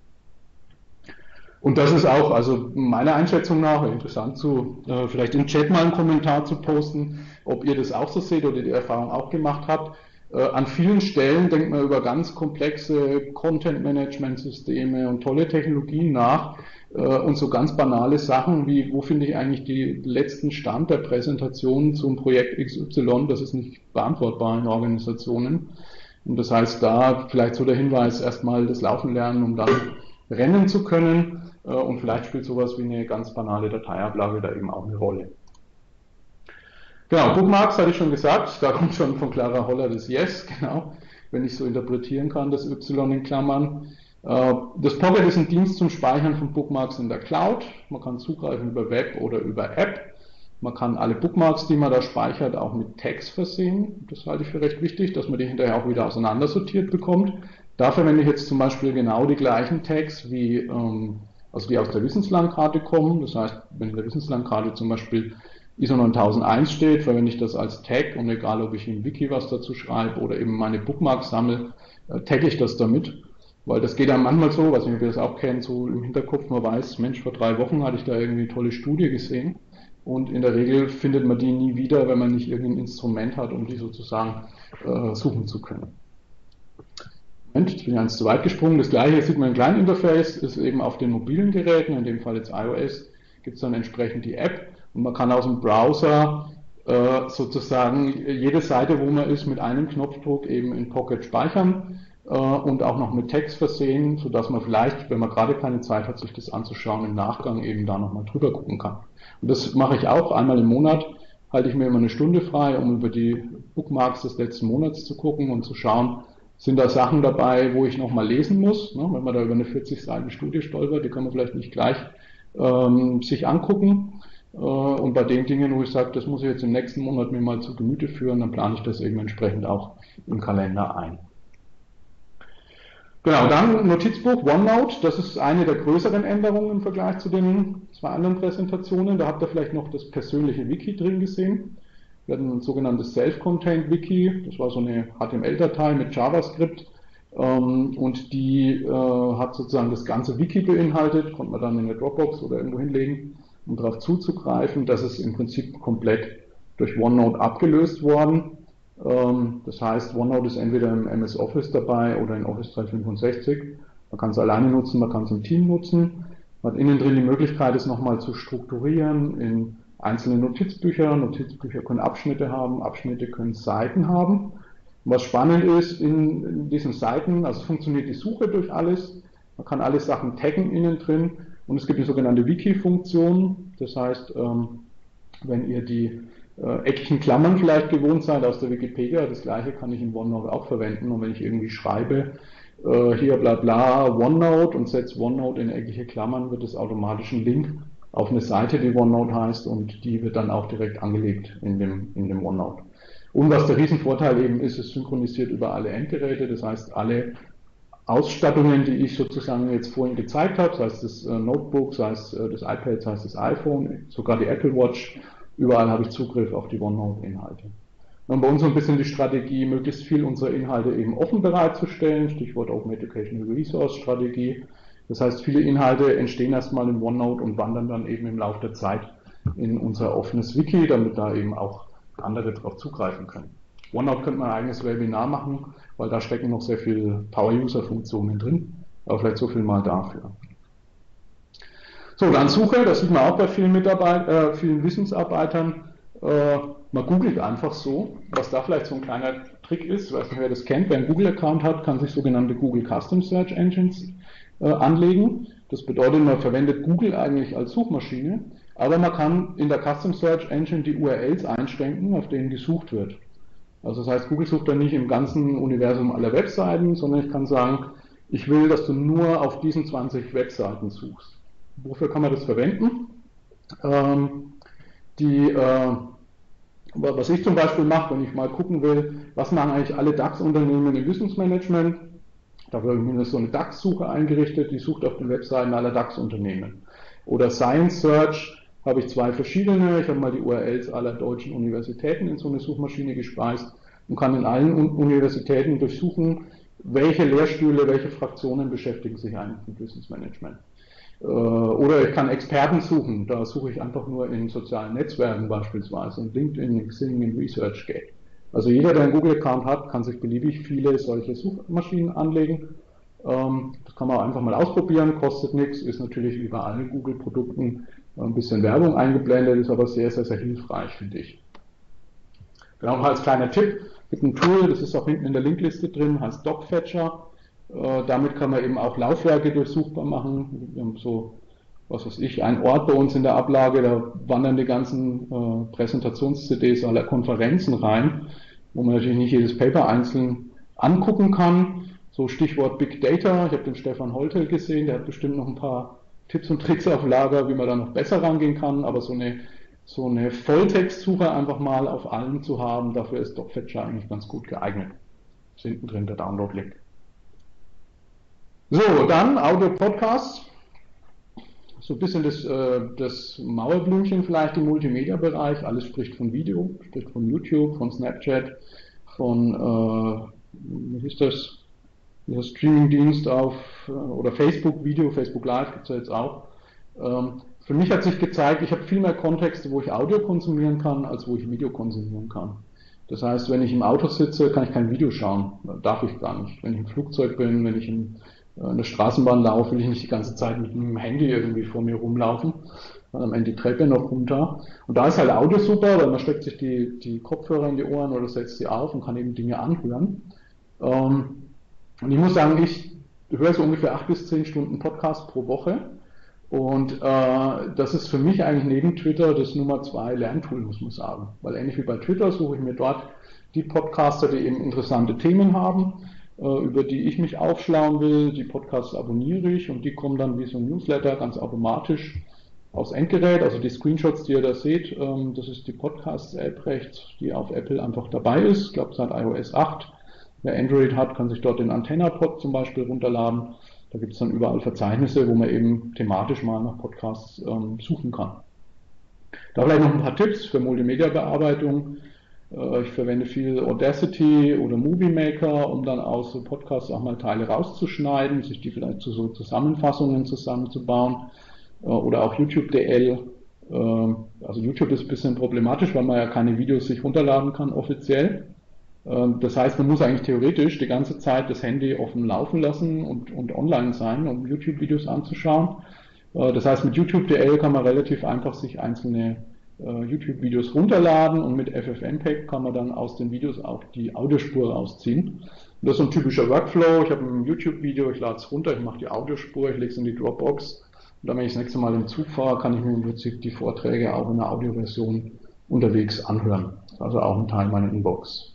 Und das ist auch, also meiner Einschätzung nach, interessant zu, äh, vielleicht im Chat mal einen Kommentar zu posten, ob ihr das auch so seht oder die Erfahrung auch gemacht habt. Äh, an vielen Stellen denkt man über ganz komplexe Content-Management-Systeme und tolle Technologien nach äh, und so ganz banale Sachen wie, wo finde ich eigentlich den letzten Stand der Präsentation zum Projekt X Y, das ist nicht beantwortbar in Organisationen. Und das heißt, da vielleicht so der Hinweis, erstmal das Laufen lernen, um dann rennen zu können, äh, und vielleicht spielt sowas wie eine ganz banale Dateiablage da eben auch eine Rolle. Genau, Bookmarks hatte ich schon gesagt, da kommt schon von Clara Holler das Yes, genau, wenn ich so interpretieren kann, das Y in Klammern. Das Pocket ist ein Dienst zum Speichern von Bookmarks in der Cloud. Man kann zugreifen über Web oder über App. Man kann alle Bookmarks, die man da speichert, auch mit Tags versehen. Das halte ich für recht wichtig, dass man die hinterher auch wieder auseinandersortiert bekommt. Da verwende ich jetzt zum Beispiel genau die gleichen Tags wie ähm, also die aus der Wissenslandkarte kommen. Das heißt, wenn in der Wissenslandkarte zum Beispiel I S O neuntausendeins steht, verwende ich das als Tag und egal, ob ich im Wiki was dazu schreibe oder eben meine Bookmarks sammle, äh, tagge ich das damit. Weil das geht dann manchmal so, was wir das auch kennen, so im Hinterkopf, man weiß, Mensch, vor drei Wochen hatte ich da irgendwie eine tolle Studie gesehen. Und in der Regel findet man die nie wieder, wenn man nicht irgendein Instrument hat, um die sozusagen äh, suchen zu können. Moment, ich bin ganz zu weit gesprungen. Das gleiche sieht man im kleinen Interface, ist eben auf den mobilen Geräten, in dem Fall jetzt iOS, gibt es dann entsprechend die App und man kann aus dem Browser äh, sozusagen jede Seite, wo man ist, mit einem Knopfdruck eben in Pocket speichern äh, und auch noch mit Text versehen, sodass man vielleicht, wenn man gerade keine Zeit hat, sich das anzuschauen, im Nachgang eben da nochmal drüber gucken kann. Und das mache ich auch einmal im Monat, halte ich mir immer eine Stunde frei, um über die Bookmarks des letzten Monats zu gucken und zu schauen, sind da Sachen dabei, wo ich nochmal lesen muss, ne? Wenn man da über eine vierzig Seiten Studie stolpert, die kann man vielleicht nicht gleich ähm, sich angucken. Äh, und bei den Dingen, wo ich sage, das muss ich jetzt im nächsten Monat mir mal zu Gemüte führen, dann plane ich das eben entsprechend auch im Kalender ein. Genau, dann Notizbuch, OneNote, das ist eine der größeren Änderungen im Vergleich zu den zwei anderen Präsentationen. Da habt ihr vielleicht noch das persönliche Wiki drin gesehen. Wir hatten ein sogenanntes Self-Contained Wiki, das war so eine H T M L-Datei mit JavaScript ähm, und die äh, hat sozusagen das ganze Wiki beinhaltet, konnte man dann in der Dropbox oder irgendwo hinlegen, um darauf zuzugreifen. Das ist im Prinzip komplett durch OneNote abgelöst worden. Das heißt, OneNote ist entweder im M S Office dabei oder in Office dreihundertfünfundsechzig. Man kann es alleine nutzen, man kann es im Team nutzen. Man hat innen drin die Möglichkeit, es nochmal zu strukturieren in einzelne Notizbücher. Notizbücher können Abschnitte haben, Abschnitte können Seiten haben. Und was spannend ist in, in diesen Seiten, also funktioniert die Suche durch alles. Man kann alle Sachen taggen innen drin und es gibt die sogenannte Wiki-Funktion. Das heißt, wenn ihr die Äh, eckigen Klammern vielleicht gewohnt seid aus der Wikipedia, das gleiche kann ich in OneNote auch verwenden und wenn ich irgendwie schreibe, äh, hier bla bla OneNote und setze OneNote in eckige Klammern, wird es automatisch ein Link auf eine Seite, die OneNote heißt und die wird dann auch direkt angelegt in dem, in dem OneNote. Und was der Riesenvorteil eben ist, es synchronisiert über alle Endgeräte, das heißt alle Ausstattungen, die ich sozusagen jetzt vorhin gezeigt habe, sei es das äh, Notebook, sei es äh, das iPad, sei es das iPhone, sogar die Apple Watch, überall habe ich Zugriff auf die OneNote-Inhalte. Und bei uns so ein bisschen die Strategie, möglichst viel unserer Inhalte eben offen bereitzustellen, Stichwort Open Educational Resource Strategie. Das heißt, viele Inhalte entstehen erstmal in OneNote und wandern dann eben im Laufe der Zeit in unser offenes Wiki, damit da eben auch andere darauf zugreifen können. OneNote könnte man ein eigenes Webinar machen, weil da stecken noch sehr viele Power-User-Funktionen drin, aber vielleicht so viel mal dafür. So, dann Suche, das sieht man auch bei vielen Mitarbeit äh, vielen Wissensarbeitern. Äh, man googelt einfach so, was da vielleicht so ein kleiner Trick ist, ich weiß nicht, wer das kennt, wer einen Google-Account hat, kann sich sogenannte Google Custom Search Engines äh, anlegen. Das bedeutet, man verwendet Google eigentlich als Suchmaschine, aber man kann in der Custom Search Engine die U R Ls einschränken, auf denen gesucht wird. Also das heißt, Google sucht dann nicht im ganzen Universum aller Webseiten, sondern ich kann sagen, ich will, dass du nur auf diesen zwanzig Webseiten suchst. Wofür kann man das verwenden? Ähm, die, äh, was ich zum Beispiel mache, wenn ich mal gucken will, was machen eigentlich alle DAX-Unternehmen im Wissensmanagement, dafür habe ich mir so eine DAX-Suche eingerichtet, die sucht auf den Webseiten aller DAX-Unternehmen. Oder Science Search habe ich zwei verschiedene, ich habe mal die U R Ls aller deutschen Universitäten in so eine Suchmaschine gespeist und kann in allen Universitäten durchsuchen, welche Lehrstühle, welche Fraktionen beschäftigen sich eigentlich mit Wissensmanagement. Oder ich kann Experten suchen, da suche ich einfach nur in sozialen Netzwerken beispielsweise, in LinkedIn, in Xing, in ResearchGate. Also jeder, der einen Google-Account hat, kann sich beliebig viele solche Suchmaschinen anlegen. Das kann man einfach mal ausprobieren, kostet nichts, ist natürlich wie bei allen Google-Produkten ein bisschen Werbung eingeblendet, ist aber sehr, sehr, sehr hilfreich, finde ich. Genau, noch als kleiner Tipp, es gibt ein Tool, das ist auch hinten in der Linkliste drin, heißt DocFetcher. Damit kann man eben auch Laufwerke durchsuchbar machen. Wir haben so, was weiß ich, einen Ort bei uns in der Ablage, da wandern die ganzen äh, Präsentations-C Ds aller Konferenzen rein, wo man natürlich nicht jedes Paper einzeln angucken kann. So Stichwort Big Data, ich habe den Stefan Holtel gesehen, der hat bestimmt noch ein paar Tipps und Tricks auf Lager, wie man da noch besser rangehen kann, aber so eine, so eine Volltextsuche einfach mal auf allem zu haben, dafür ist DocFetcher eigentlich ganz gut geeignet. Ist hinten drin der Download-Link. So, dann Audio-Podcasts. so ein bisschen das, äh, das Mauerblümchen vielleicht im Multimedia-Bereich. Alles spricht von Video, spricht von YouTube, von Snapchat, von, äh, wie ist das, dieser Streaming-Dienst auf, äh, oder Facebook-Video, Facebook Live gibt es ja jetzt auch. Ähm, für mich hat sich gezeigt, ich habe viel mehr Kontexte, wo ich Audio konsumieren kann, als wo ich Video konsumieren kann. Das heißt, wenn ich im Auto sitze, kann ich kein Video schauen. Darf ich gar nicht. Wenn ich im Flugzeug bin, wenn ich in, äh, in der Straßenbahn laufe, will ich nicht die ganze Zeit mit dem Handy irgendwie vor mir rumlaufen. Dann am Ende die Treppe noch runter. Und da ist halt Audio super, weil man steckt sich die, die Kopfhörer in die Ohren oder setzt sie auf und kann eben Dinge anhören. Ähm, und ich muss sagen, ich höre so ungefähr acht bis zehn Stunden Podcast pro Woche. Und äh, das ist für mich eigentlich neben Twitter das Nummer zwei Lerntool, muss man sagen. Weil ähnlich wie bei Twitter suche ich mir dort die Podcaster, die eben interessante Themen haben, äh, über die ich mich aufschlauen will. Die Podcasts abonniere ich und die kommen dann wie so ein Newsletter ganz automatisch aufs Endgerät. Also die Screenshots, die ihr da seht, ähm, das ist die Podcasts-App rechts, die auf Apple einfach dabei ist. Ich glaube seit i O S acht. Wer Android hat, kann sich dort den Antenna-Pod zum Beispiel runterladen. Da gibt es dann überall Verzeichnisse, wo man eben thematisch mal nach Podcasts ähm, suchen kann. Da vielleicht noch ein paar Tipps für Multimedia-Bearbeitung. Äh, ich verwende viel Audacity oder Movie Maker, um dann aus so Podcasts auch mal Teile rauszuschneiden, sich die vielleicht zu so Zusammenfassungen zusammenzubauen. Äh, oder auch YouTube D L. Äh, also YouTube ist ein bisschen problematisch, weil man ja keine Videos sich runterladen kann offiziell. Das heißt, man muss eigentlich theoretisch die ganze Zeit das Handy offen laufen lassen und, und online sein, um YouTube-Videos anzuschauen. Das heißt, mit YouTube D L kann man relativ einfach sich einzelne äh, YouTube-Videos runterladen und mit F F mpeg kann man dann aus den Videos auch die Audiospur rausziehen. Und das ist so ein typischer Workflow. Ich habe ein YouTube-Video, ich lade es runter, ich mache die Audiospur, ich lege es in die Dropbox. Und dann, wenn ich das nächste Mal im Zug fahre, kann ich mir im Prinzip die Vorträge auch in der Audioversion unterwegs anhören. Also auch ein Teil meiner Inbox.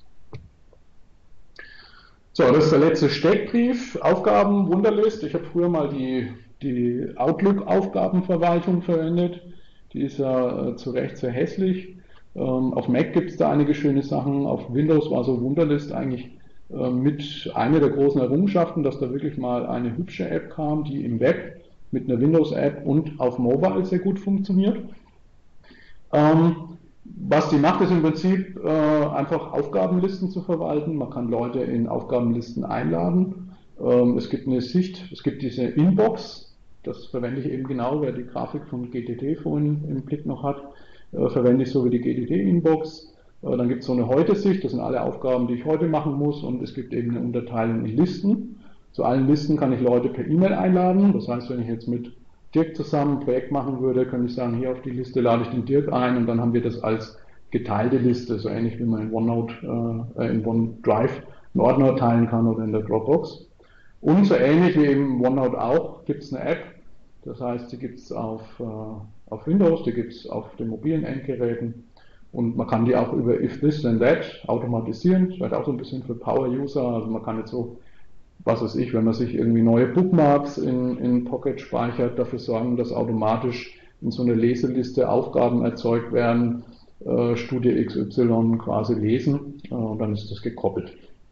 So, das ist der letzte Steckbrief, Aufgaben, Wunderlist. Ich habe früher mal die, die Outlook-Aufgabenverwaltung verwendet. Die ist ja äh, zu Recht sehr hässlich. Ähm, auf Mac gibt es da einige schöne Sachen. Auf Windows war so Wunderlist eigentlich äh, mit einer der großen Errungenschaften, dass da wirklich mal eine hübsche App kam, die im Web mit einer Windows-App und auf Mobile sehr gut funktioniert. Ähm, Was die macht, ist im Prinzip äh, einfach Aufgabenlisten zu verwalten. Man kann Leute in Aufgabenlisten einladen. Ähm, es gibt eine Sicht, es gibt diese Inbox, das verwende ich eben genau, wer die Grafik von G T T vorhin im Blick noch hat, äh, verwende ich so wie die G T T-Inbox. Äh, dann gibt es so eine Heute-Sicht, das sind alle Aufgaben, die ich heute machen muss, und es gibt eben eine Unterteilung in Listen. Zu allen Listen kann ich Leute per E-Mail einladen. Das heißt, wenn ich jetzt mit Dirk zusammen ein Projekt machen würde, könnte ich sagen, hier auf die Liste lade ich den Dirk ein und dann haben wir das als geteilte Liste, so ähnlich wie man in OneNote, äh, in OneDrive einen Ordner teilen kann oder in der Dropbox. Und so ähnlich wie eben OneNote auch, gibt es eine App, das heißt, die gibt es auf, äh, auf Windows, die gibt es auf den mobilen Endgeräten und man kann die auch über If This Then That automatisieren, das wird auch so ein bisschen für Power-User, also man kann jetzt so, was weiß ich, wenn man sich irgendwie neue Bookmarks in, in Pocket speichert, dafür sorgen, dass automatisch in so einer Leseliste Aufgaben erzeugt werden, äh, Studie X Y quasi lesen, äh, und dann ist das gekoppelt.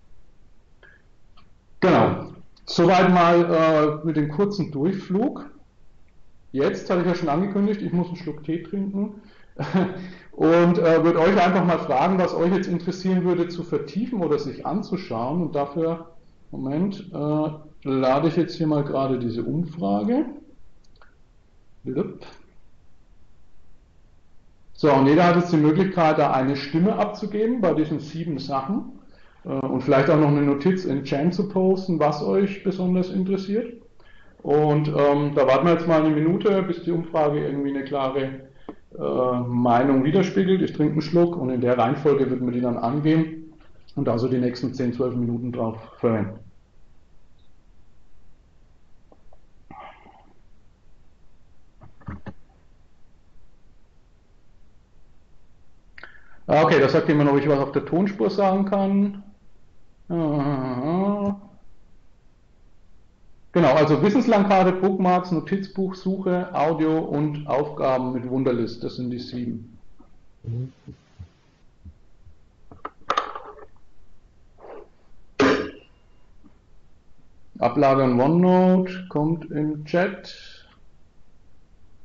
Genau, soweit mal äh, mit dem kurzen Durchflug. Jetzt habe ich ja schon angekündigt, ich muss einen Schluck Tee trinken und äh, würde euch einfach mal fragen, was euch jetzt interessieren würde zu vertiefen oder sich anzuschauen, und dafür Moment, äh, lade ich jetzt hier mal gerade diese Umfrage. So, und jeder hat jetzt die Möglichkeit, da eine Stimme abzugeben bei diesen sieben Sachen äh, und vielleicht auch noch eine Notiz in Jam zu posten, was euch besonders interessiert. Und ähm, da warten wir jetzt mal eine Minute, bis die Umfrage irgendwie eine klare äh, Meinung widerspiegelt. Ich trinke einen Schluck und in der Reihenfolge würden wir die dann angehen und also die nächsten zehn, zwölf Minuten drauf verwenden. Okay, da sagt jemand, ob ich was auf der Tonspur sagen kann. Genau, also Wissenslandkarte, Bookmarks, Notizbuch, Suche, Audio und Aufgaben mit Wunderlist, das sind die sieben. Mhm. Ablagern OneNote, kommt im Chat.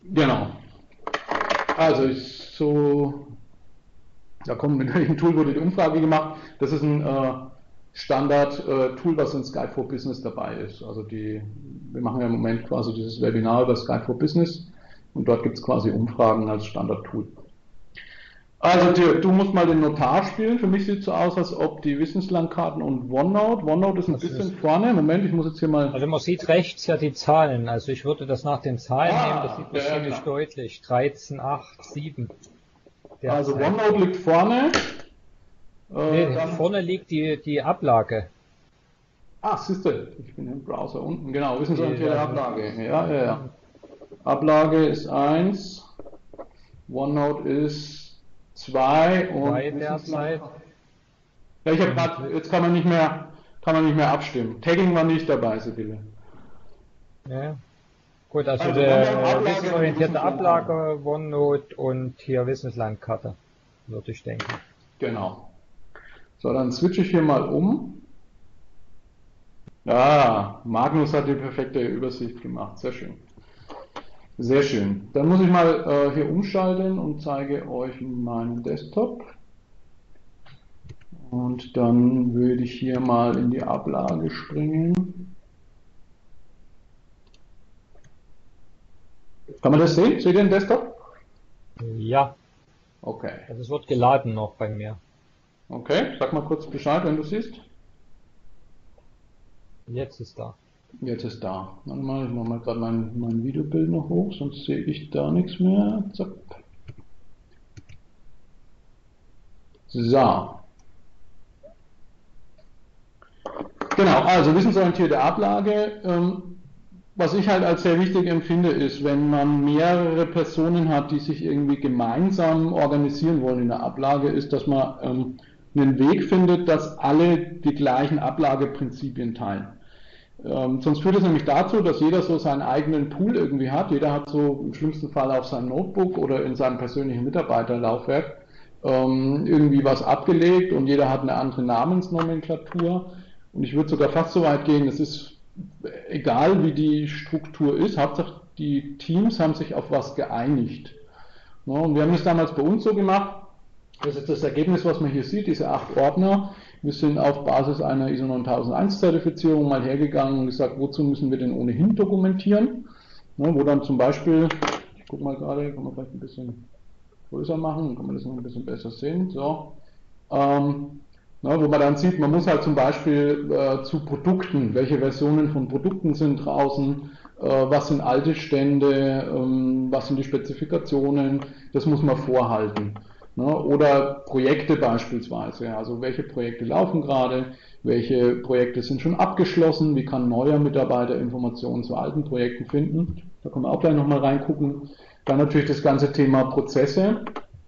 Genau. Also ich so, da kommt mit welchem Tool wurde die Umfrage gemacht. Das ist ein äh, Standard-Tool, äh, was in Skype for Business dabei ist. Also die, wir machen ja im Moment quasi dieses Webinar über Skype for Business und dort gibt es quasi Umfragen als Standard-Tool. Also Dirk, du musst mal den Notar spielen. Für mich sieht es so aus, als ob die Wissenslandkarten und OneNote. OneNote ist ein das bisschen ist vorne. Moment, ich muss jetzt hier mal... Also man sieht rechts ja die Zahlen. Also ich würde das nach den Zahlen ah, nehmen. Das sieht man ja, ziemlich klar. deutlich. dreizehn, acht, sieben. Also OneNote liegt vorne. Äh, nee, vorne liegt die, die Ablage. Ah, siehst du, ich bin im Browser unten. Genau, wissensorientierte Ablage. Ja, ja, ja. Ablage ist eins. OneNote ist zwei und zwei derzeit. Ja, ich habe gerade, jetzt kann man nicht mehr, kann man nicht mehr abstimmen. Tagging war nicht dabei, Sibylle. Ja. Gut, also, also der wissensorientierte Ablage, OneNote und hier Wissenslandkarte, würde ich denken. Genau. So, dann switche ich hier mal um. Ah, Magnus hat die perfekte Übersicht gemacht, sehr schön. Sehr schön. Dann muss ich mal äh, hier umschalten und zeige euch meinen Desktop. Und dann würde ich hier mal in die Ablage springen. Kann man das sehen? Seht ihr den Desktop? Ja. Okay. Also es wird geladen noch bei mir. Okay, sag mal kurz Bescheid, wenn du siehst. Jetzt ist da. Jetzt ist da. Warte mal, ich mache mal gerade mein, mein Videobild noch hoch, sonst sehe ich da nichts mehr. Zack. So. Genau, also wissensorientierte Ablage. Ähm, was ich halt als sehr wichtig empfinde, ist, wenn man mehrere Personen hat, die sich irgendwie gemeinsam organisieren wollen in der Ablage, ist, dass man ähm, einen Weg findet, dass alle die gleichen Ablageprinzipien teilen. Ähm, sonst führt es nämlich dazu, dass jeder so seinen eigenen Pool irgendwie hat. Jeder hat so im schlimmsten Fall auf seinem Notebook oder in seinem persönlichen Mitarbeiterlaufwerk ähm, irgendwie was abgelegt und jeder hat eine andere Namensnomenklatur. Und ich würde sogar fast so weit gehen, es ist egal wie die Struktur ist, Hauptsache die Teams haben sich auf was geeinigt. Ja, und wir haben das damals bei uns so gemacht, das ist das Ergebnis, was man hier sieht, diese acht Ordner. Wir sind auf Basis einer I S O neuntausend Zertifizierung mal hergegangen und gesagt, wozu müssen wir denn ohnehin dokumentieren? Ja, wo dann zum Beispiel, ich gucke mal gerade, kann man vielleicht ein bisschen größer machen, dann kann man das noch ein bisschen besser sehen. So, ähm, na, wo man dann sieht, man muss halt zum Beispiel äh, zu Produkten, welche Versionen von Produkten sind draußen, äh, was sind alte Stände, ähm, was sind die Spezifikationen, das muss man vorhalten. Oder Projekte beispielsweise, also welche Projekte laufen gerade, welche Projekte sind schon abgeschlossen, wie kann ein neuer Mitarbeiter Informationen zu alten Projekten finden, da können wir auch gleich nochmal reingucken. Dann natürlich das ganze Thema Prozesse,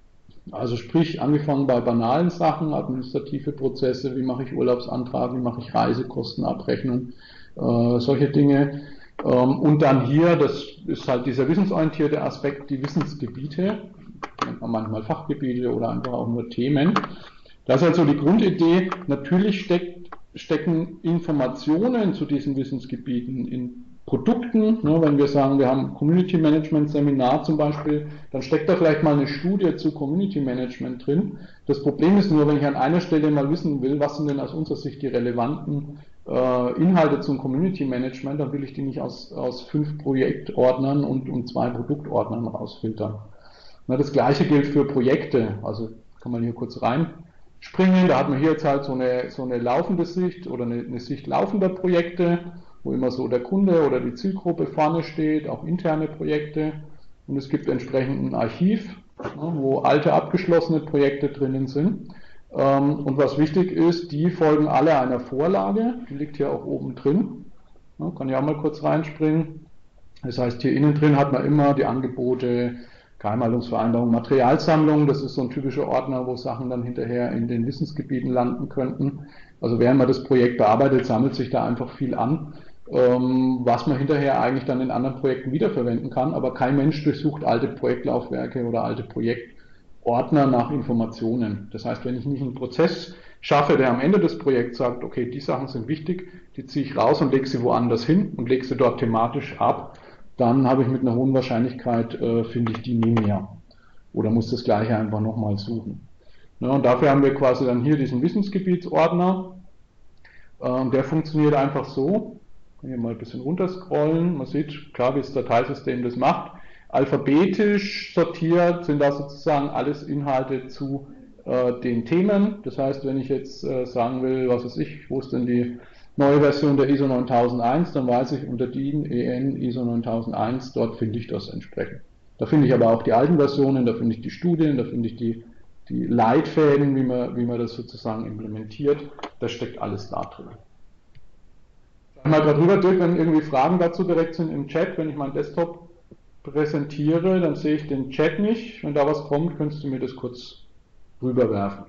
also sprich angefangen bei banalen Sachen, administrative Prozesse, wie mache ich Urlaubsantrag, wie mache ich Reisekostenabrechnung, äh, solche Dinge. Ähm, und dann hier, das ist halt dieser wissensorientierte Aspekt, die Wissensgebiete, nennt man manchmal Fachgebiete oder einfach auch nur Themen. Das ist also die Grundidee. Natürlich steckt, stecken Informationen zu diesen Wissensgebieten in Produkten. Ne, wenn wir sagen, wir haben Community Management Seminar zum Beispiel, dann steckt da vielleicht mal eine Studie zu Community Management drin. Das Problem ist nur, wenn ich an einer Stelle mal wissen will, was sind denn aus unserer Sicht die relevanten äh, Inhalte zum Community Management, dann will ich die nicht aus, aus fünf Projektordnern und, und zwei Produktordnern rausfiltern. Na, das gleiche gilt für Projekte, also kann man hier kurz reinspringen, da hat man hier jetzt halt so eine, so eine laufende Sicht oder eine, eine Sicht laufender Projekte, wo immer so der Kunde oder die Zielgruppe vorne steht, auch interne Projekte, und es gibt entsprechend ein Archiv, wo alte abgeschlossene Projekte drinnen sind. Und was wichtig ist, die folgen alle einer Vorlage, die liegt hier auch oben drin, kann ich auch mal kurz reinspringen. Das heißt, hier innen drin hat man immer die Angebote, Geheimhaltungsvereinbarung, Materialsammlung, das ist so ein typischer Ordner, wo Sachen dann hinterher in den Wissensgebieten landen könnten. Also während man das Projekt bearbeitet, sammelt sich da einfach viel an, was man hinterher eigentlich dann in anderen Projekten wiederverwenden kann, aber kein Mensch durchsucht alte Projektlaufwerke oder alte Projektordner nach Informationen. Das heißt, wenn ich nicht einen Prozess schaffe, der am Ende des Projekts sagt, okay, die Sachen sind wichtig, die ziehe ich raus und lege sie woanders hin und lege sie dort thematisch ab, dann habe ich mit einer hohen Wahrscheinlichkeit, äh, finde ich die nie mehr. Oder muss das gleiche einfach nochmal suchen. Ja, und dafür haben wir quasi dann hier diesen Wissensgebietsordner. Ähm, der funktioniert einfach so. Hier mal ein bisschen runterscrollen. Man sieht klar, wie das Dateisystem das macht. Alphabetisch sortiert sind da sozusagen alles Inhalte zu äh, den Themen. Das heißt, wenn ich jetzt äh, sagen will, was weiß ich, wo ist denn die neue Version der I S O neuntausendeins, dann weiß ich unter D I N, E N, I S O neuntausendeins, dort finde ich das entsprechend. Da finde ich aber auch die alten Versionen, da finde ich die Studien, da finde ich die, die Leitfäden, wie man, wie man das sozusagen implementiert. Das steckt alles da drin. Mal gerade rüber durch, wenn irgendwie Fragen dazu direkt sind im Chat, wenn ich meinen Desktop präsentiere, dann sehe ich den Chat nicht. Wenn da was kommt, könntest du mir das kurz rüberwerfen.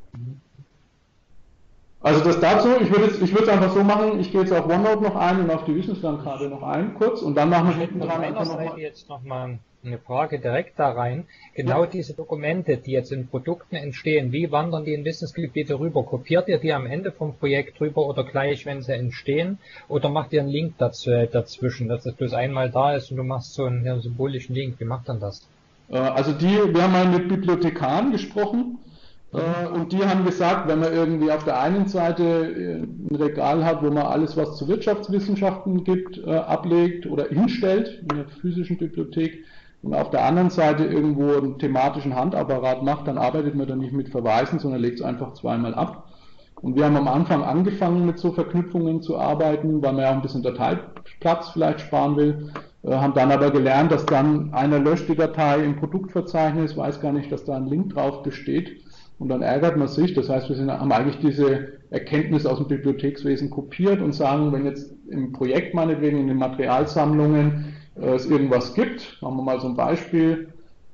Also das dazu, ich würde es ich würde es einfach so machen, ich gehe jetzt auf OneNote noch ein und auf die Wissenslandkarte noch ein, kurz, und dann machen wir hinten dran einfach noch mal. Jetzt nochmal eine Frage direkt da rein. Genau ja. Diese Dokumente, die jetzt in Produkten entstehen, wie wandern die in Wissensgebiete rüber? Kopiert ihr die am Ende vom Projekt rüber oder gleich, wenn sie entstehen? Oder macht ihr einen Link dazu, dazwischen, dass das bloß einmal da ist und du machst so einen, einen symbolischen Link? Wie macht dann das? Also die, wir haben mal mit Bibliothekaren gesprochen. Und die haben gesagt, wenn man irgendwie auf der einen Seite ein Regal hat, wo man alles, was zu Wirtschaftswissenschaften gibt, ablegt oder hinstellt, in einer physischen Bibliothek, und auf der anderen Seite irgendwo einen thematischen Handapparat macht, dann arbeitet man da nicht mit Verweisen, sondern legt es einfach zweimal ab. Und wir haben am Anfang angefangen, mit so Verknüpfungen zu arbeiten, weil man ja auch ein bisschen Dateiplatz vielleicht sparen will, haben dann aber gelernt, dass dann einer löscht die Datei im Produktverzeichnis, weiß gar nicht, dass da ein Link drauf besteht. Und dann ärgert man sich, das heißt, wir sind, haben eigentlich diese Erkenntnis aus dem Bibliothekswesen kopiert und sagen, wenn jetzt im Projekt meinetwegen in den Materialsammlungen äh, es irgendwas gibt, machen wir mal so ein Beispiel,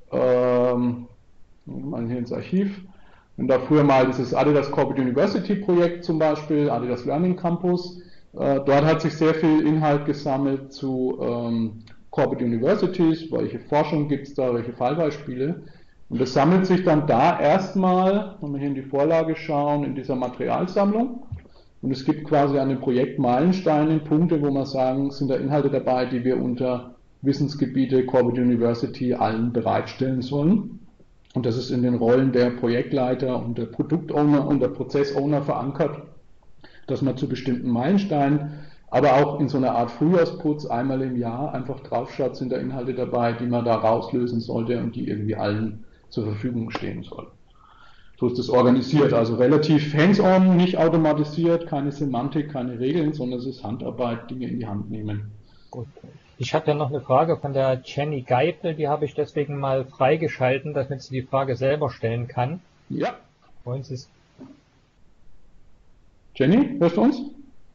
ähm, mal hier ins Archiv, wenn da früher mal dieses Adidas Corporate University Projekt zum Beispiel, Adidas Learning Campus, äh, dort hat sich sehr viel Inhalt gesammelt zu ähm, Corporate Universities, welche Forschung gibt es da, welche Fallbeispiele. Und das sammelt sich dann da erstmal, wenn wir hier in die Vorlage schauen, in dieser Materialsammlung. Und es gibt quasi an dem Projekt Meilensteine, Punkte, wo wir sagen, sind da Inhalte dabei, die wir unter Wissensgebiete Corporate University allen bereitstellen sollen. Und das ist in den Rollen der Projektleiter und der Produktowner und der Prozessowner verankert, dass man zu bestimmten Meilensteinen, aber auch in so einer Art Frühjahrsputz einmal im Jahr einfach draufschaut, sind da Inhalte dabei, die man da rauslösen sollte und die irgendwie allen zur Verfügung stehen soll. So ist das organisiert, also relativ hands-on, nicht automatisiert, keine Semantik, keine Regeln, sondern es ist Handarbeit, Dinge in die Hand nehmen. Gut. Ich habe ja noch eine Frage von der Jenny Geipel, die habe ich deswegen mal freigeschalten, damit sie die Frage selber stellen kann. Ja. Wollen Sie es? Jenny, hörst du uns?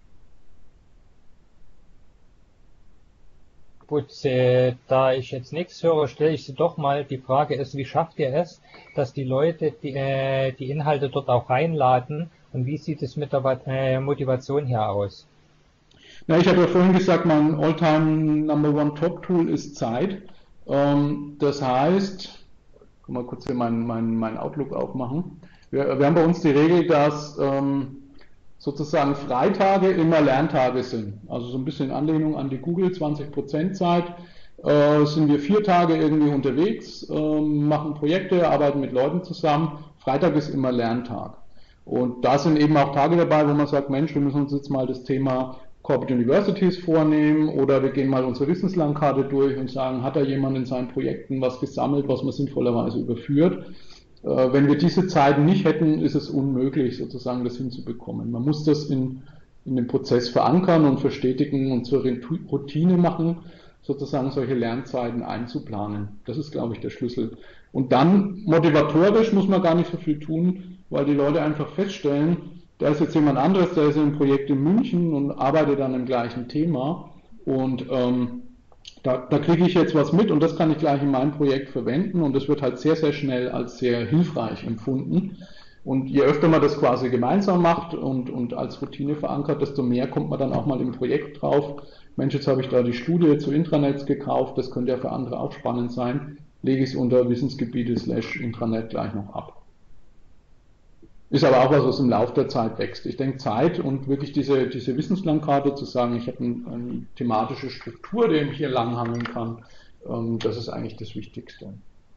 Gut, äh, da ich jetzt nichts höre, stelle ich sie doch mal. Die Frage ist, wie schafft ihr es, dass die Leute die, äh, die Inhalte dort auch reinladen, und wie sieht es mit der äh, Motivation hier aus? Na, ich habe ja vorhin gesagt, mein All-Time Number One Top Tool ist Zeit. Ähm, das heißt, guck mal kurz hier meinen mein, mein Outlook aufmachen. Wir, wir haben bei uns die Regel, dass ähm, sozusagen Freitage immer Lerntage sind. Also so ein bisschen in Anlehnung an die Google zwanzig Prozent Zeit. Äh, sind wir vier Tage irgendwie unterwegs, äh, machen Projekte, arbeiten mit Leuten zusammen. Freitag ist immer Lerntag. Und da sind eben auch Tage dabei, wo man sagt, Mensch, wir müssen uns jetzt mal das Thema Corporate Universities vornehmen, oder wir gehen mal unsere Wissenslandkarte durch und sagen, hat da jemand in seinen Projekten was gesammelt, was man sinnvollerweise überführt. Wenn wir diese Zeiten nicht hätten, ist es unmöglich, sozusagen das hinzubekommen. Man muss das in, in den Prozess verankern und verstetigen und zur Routine machen, sozusagen solche Lernzeiten einzuplanen. Das ist, glaube ich, der Schlüssel. Und dann motivatorisch muss man gar nicht so viel tun, weil die Leute einfach feststellen, da ist jetzt jemand anderes, der ist in einem Projekt in München und arbeitet an dem gleichen Thema, und ähm, Da, da kriege ich jetzt was mit und das kann ich gleich in meinem Projekt verwenden, und das wird halt sehr, sehr schnell als sehr hilfreich empfunden. Und je öfter man das quasi gemeinsam macht und, und als Routine verankert, desto mehr kommt man dann auch mal im Projekt drauf. Mensch, jetzt habe ich da die Studie zu Intranets gekauft, das könnte ja für andere auch spannend sein. Lege ich es unter Wissensgebiete slash Intranet gleich noch ab. Ist aber auch was, was im Laufe der Zeit wächst. Ich denke, Zeit und wirklich diese, diese Wissenslandkarte zu sagen, ich habe ein, eine thematische Struktur, die ich hier langhangeln kann, ähm, das ist eigentlich das Wichtigste.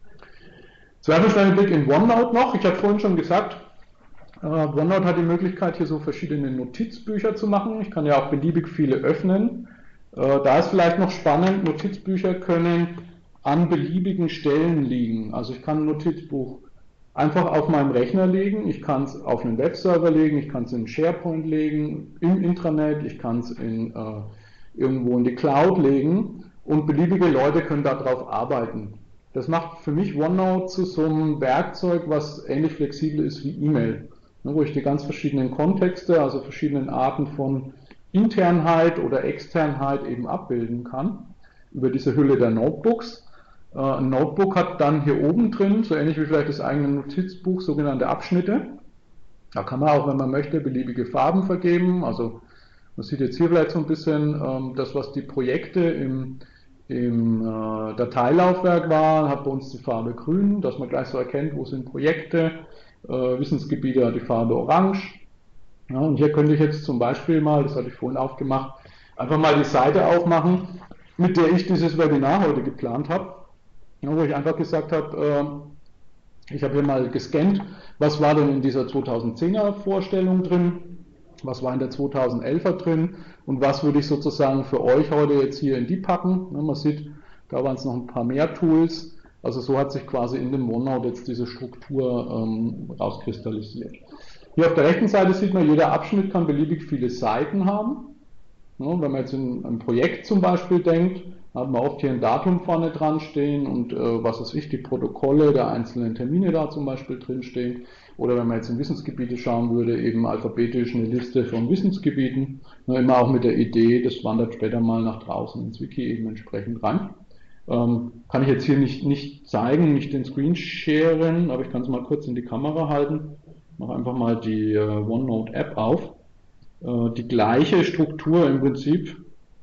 Zweiter kleiner Blick in OneNote noch. Ich habe vorhin schon gesagt, äh, OneNote hat die Möglichkeit, hier so verschiedene Notizbücher zu machen. Ich kann ja auch beliebig viele öffnen. Äh, da ist vielleicht noch spannend, Notizbücher können an beliebigen Stellen liegen. Also ich kann ein Notizbuch einfach auf meinem Rechner legen, ich kann es auf einen Webserver legen, ich kann es in SharePoint legen, im Intranet, ich kann es in, äh, irgendwo in die Cloud legen und beliebige Leute können darauf arbeiten. Das macht für mich OneNote zu so einem Werkzeug, was ähnlich flexibel ist wie E-Mail, ne, wo ich die ganz verschiedenen Kontexte, also verschiedenen Arten von Internheit oder Externheit eben abbilden kann über diese Hülle der Notebooks. Ein Notebook hat dann hier oben drin, so ähnlich wie vielleicht das eigene Notizbuch, sogenannte Abschnitte. Da kann man auch, wenn man möchte, beliebige Farben vergeben. Also man sieht jetzt hier vielleicht so ein bisschen ähm, das, was die Projekte im, im äh, Dateilaufwerk waren, hat bei uns die Farbe grün, dass man gleich so erkennt, wo sind Projekte. Äh, Wissensgebiete hat die Farbe orange. Ja, und hier könnte ich jetzt zum Beispiel mal, das hatte ich vorhin aufgemacht, einfach mal die Seite aufmachen, mit der ich dieses Webinar heute geplant habe. Ja, wo ich einfach gesagt habe, äh, ich habe hier mal gescannt, was war denn in dieser zweitausendzehner Vorstellung drin, was war in der zweitausendelfer drin und was würde ich sozusagen für euch heute jetzt hier in die packen. Ja, man sieht, da waren es noch ein paar mehr Tools, also so hat sich quasi in dem OneNote jetzt diese Struktur ähm, rauskristallisiert. Hier auf der rechten Seite sieht man, jeder Abschnitt kann beliebig viele Seiten haben. Ja, wenn man jetzt in ein Projekt zum Beispiel denkt, hat man oft hier ein Datum vorne dran stehen und äh, was weiß ich, die Protokolle der einzelnen Termine da zum Beispiel drin stehen. Oder wenn man jetzt in Wissensgebiete schauen würde, eben alphabetisch eine Liste von Wissensgebieten. Nur immer auch mit der Idee, das wandert später mal nach draußen ins Wiki eben entsprechend rein. Ähm, kann ich jetzt hier nicht, nicht zeigen, nicht den Screen sharen, aber ich kann es mal kurz in die Kamera halten. Ich mache einfach mal die äh, OneNote App auf. Äh, die gleiche Struktur im Prinzip.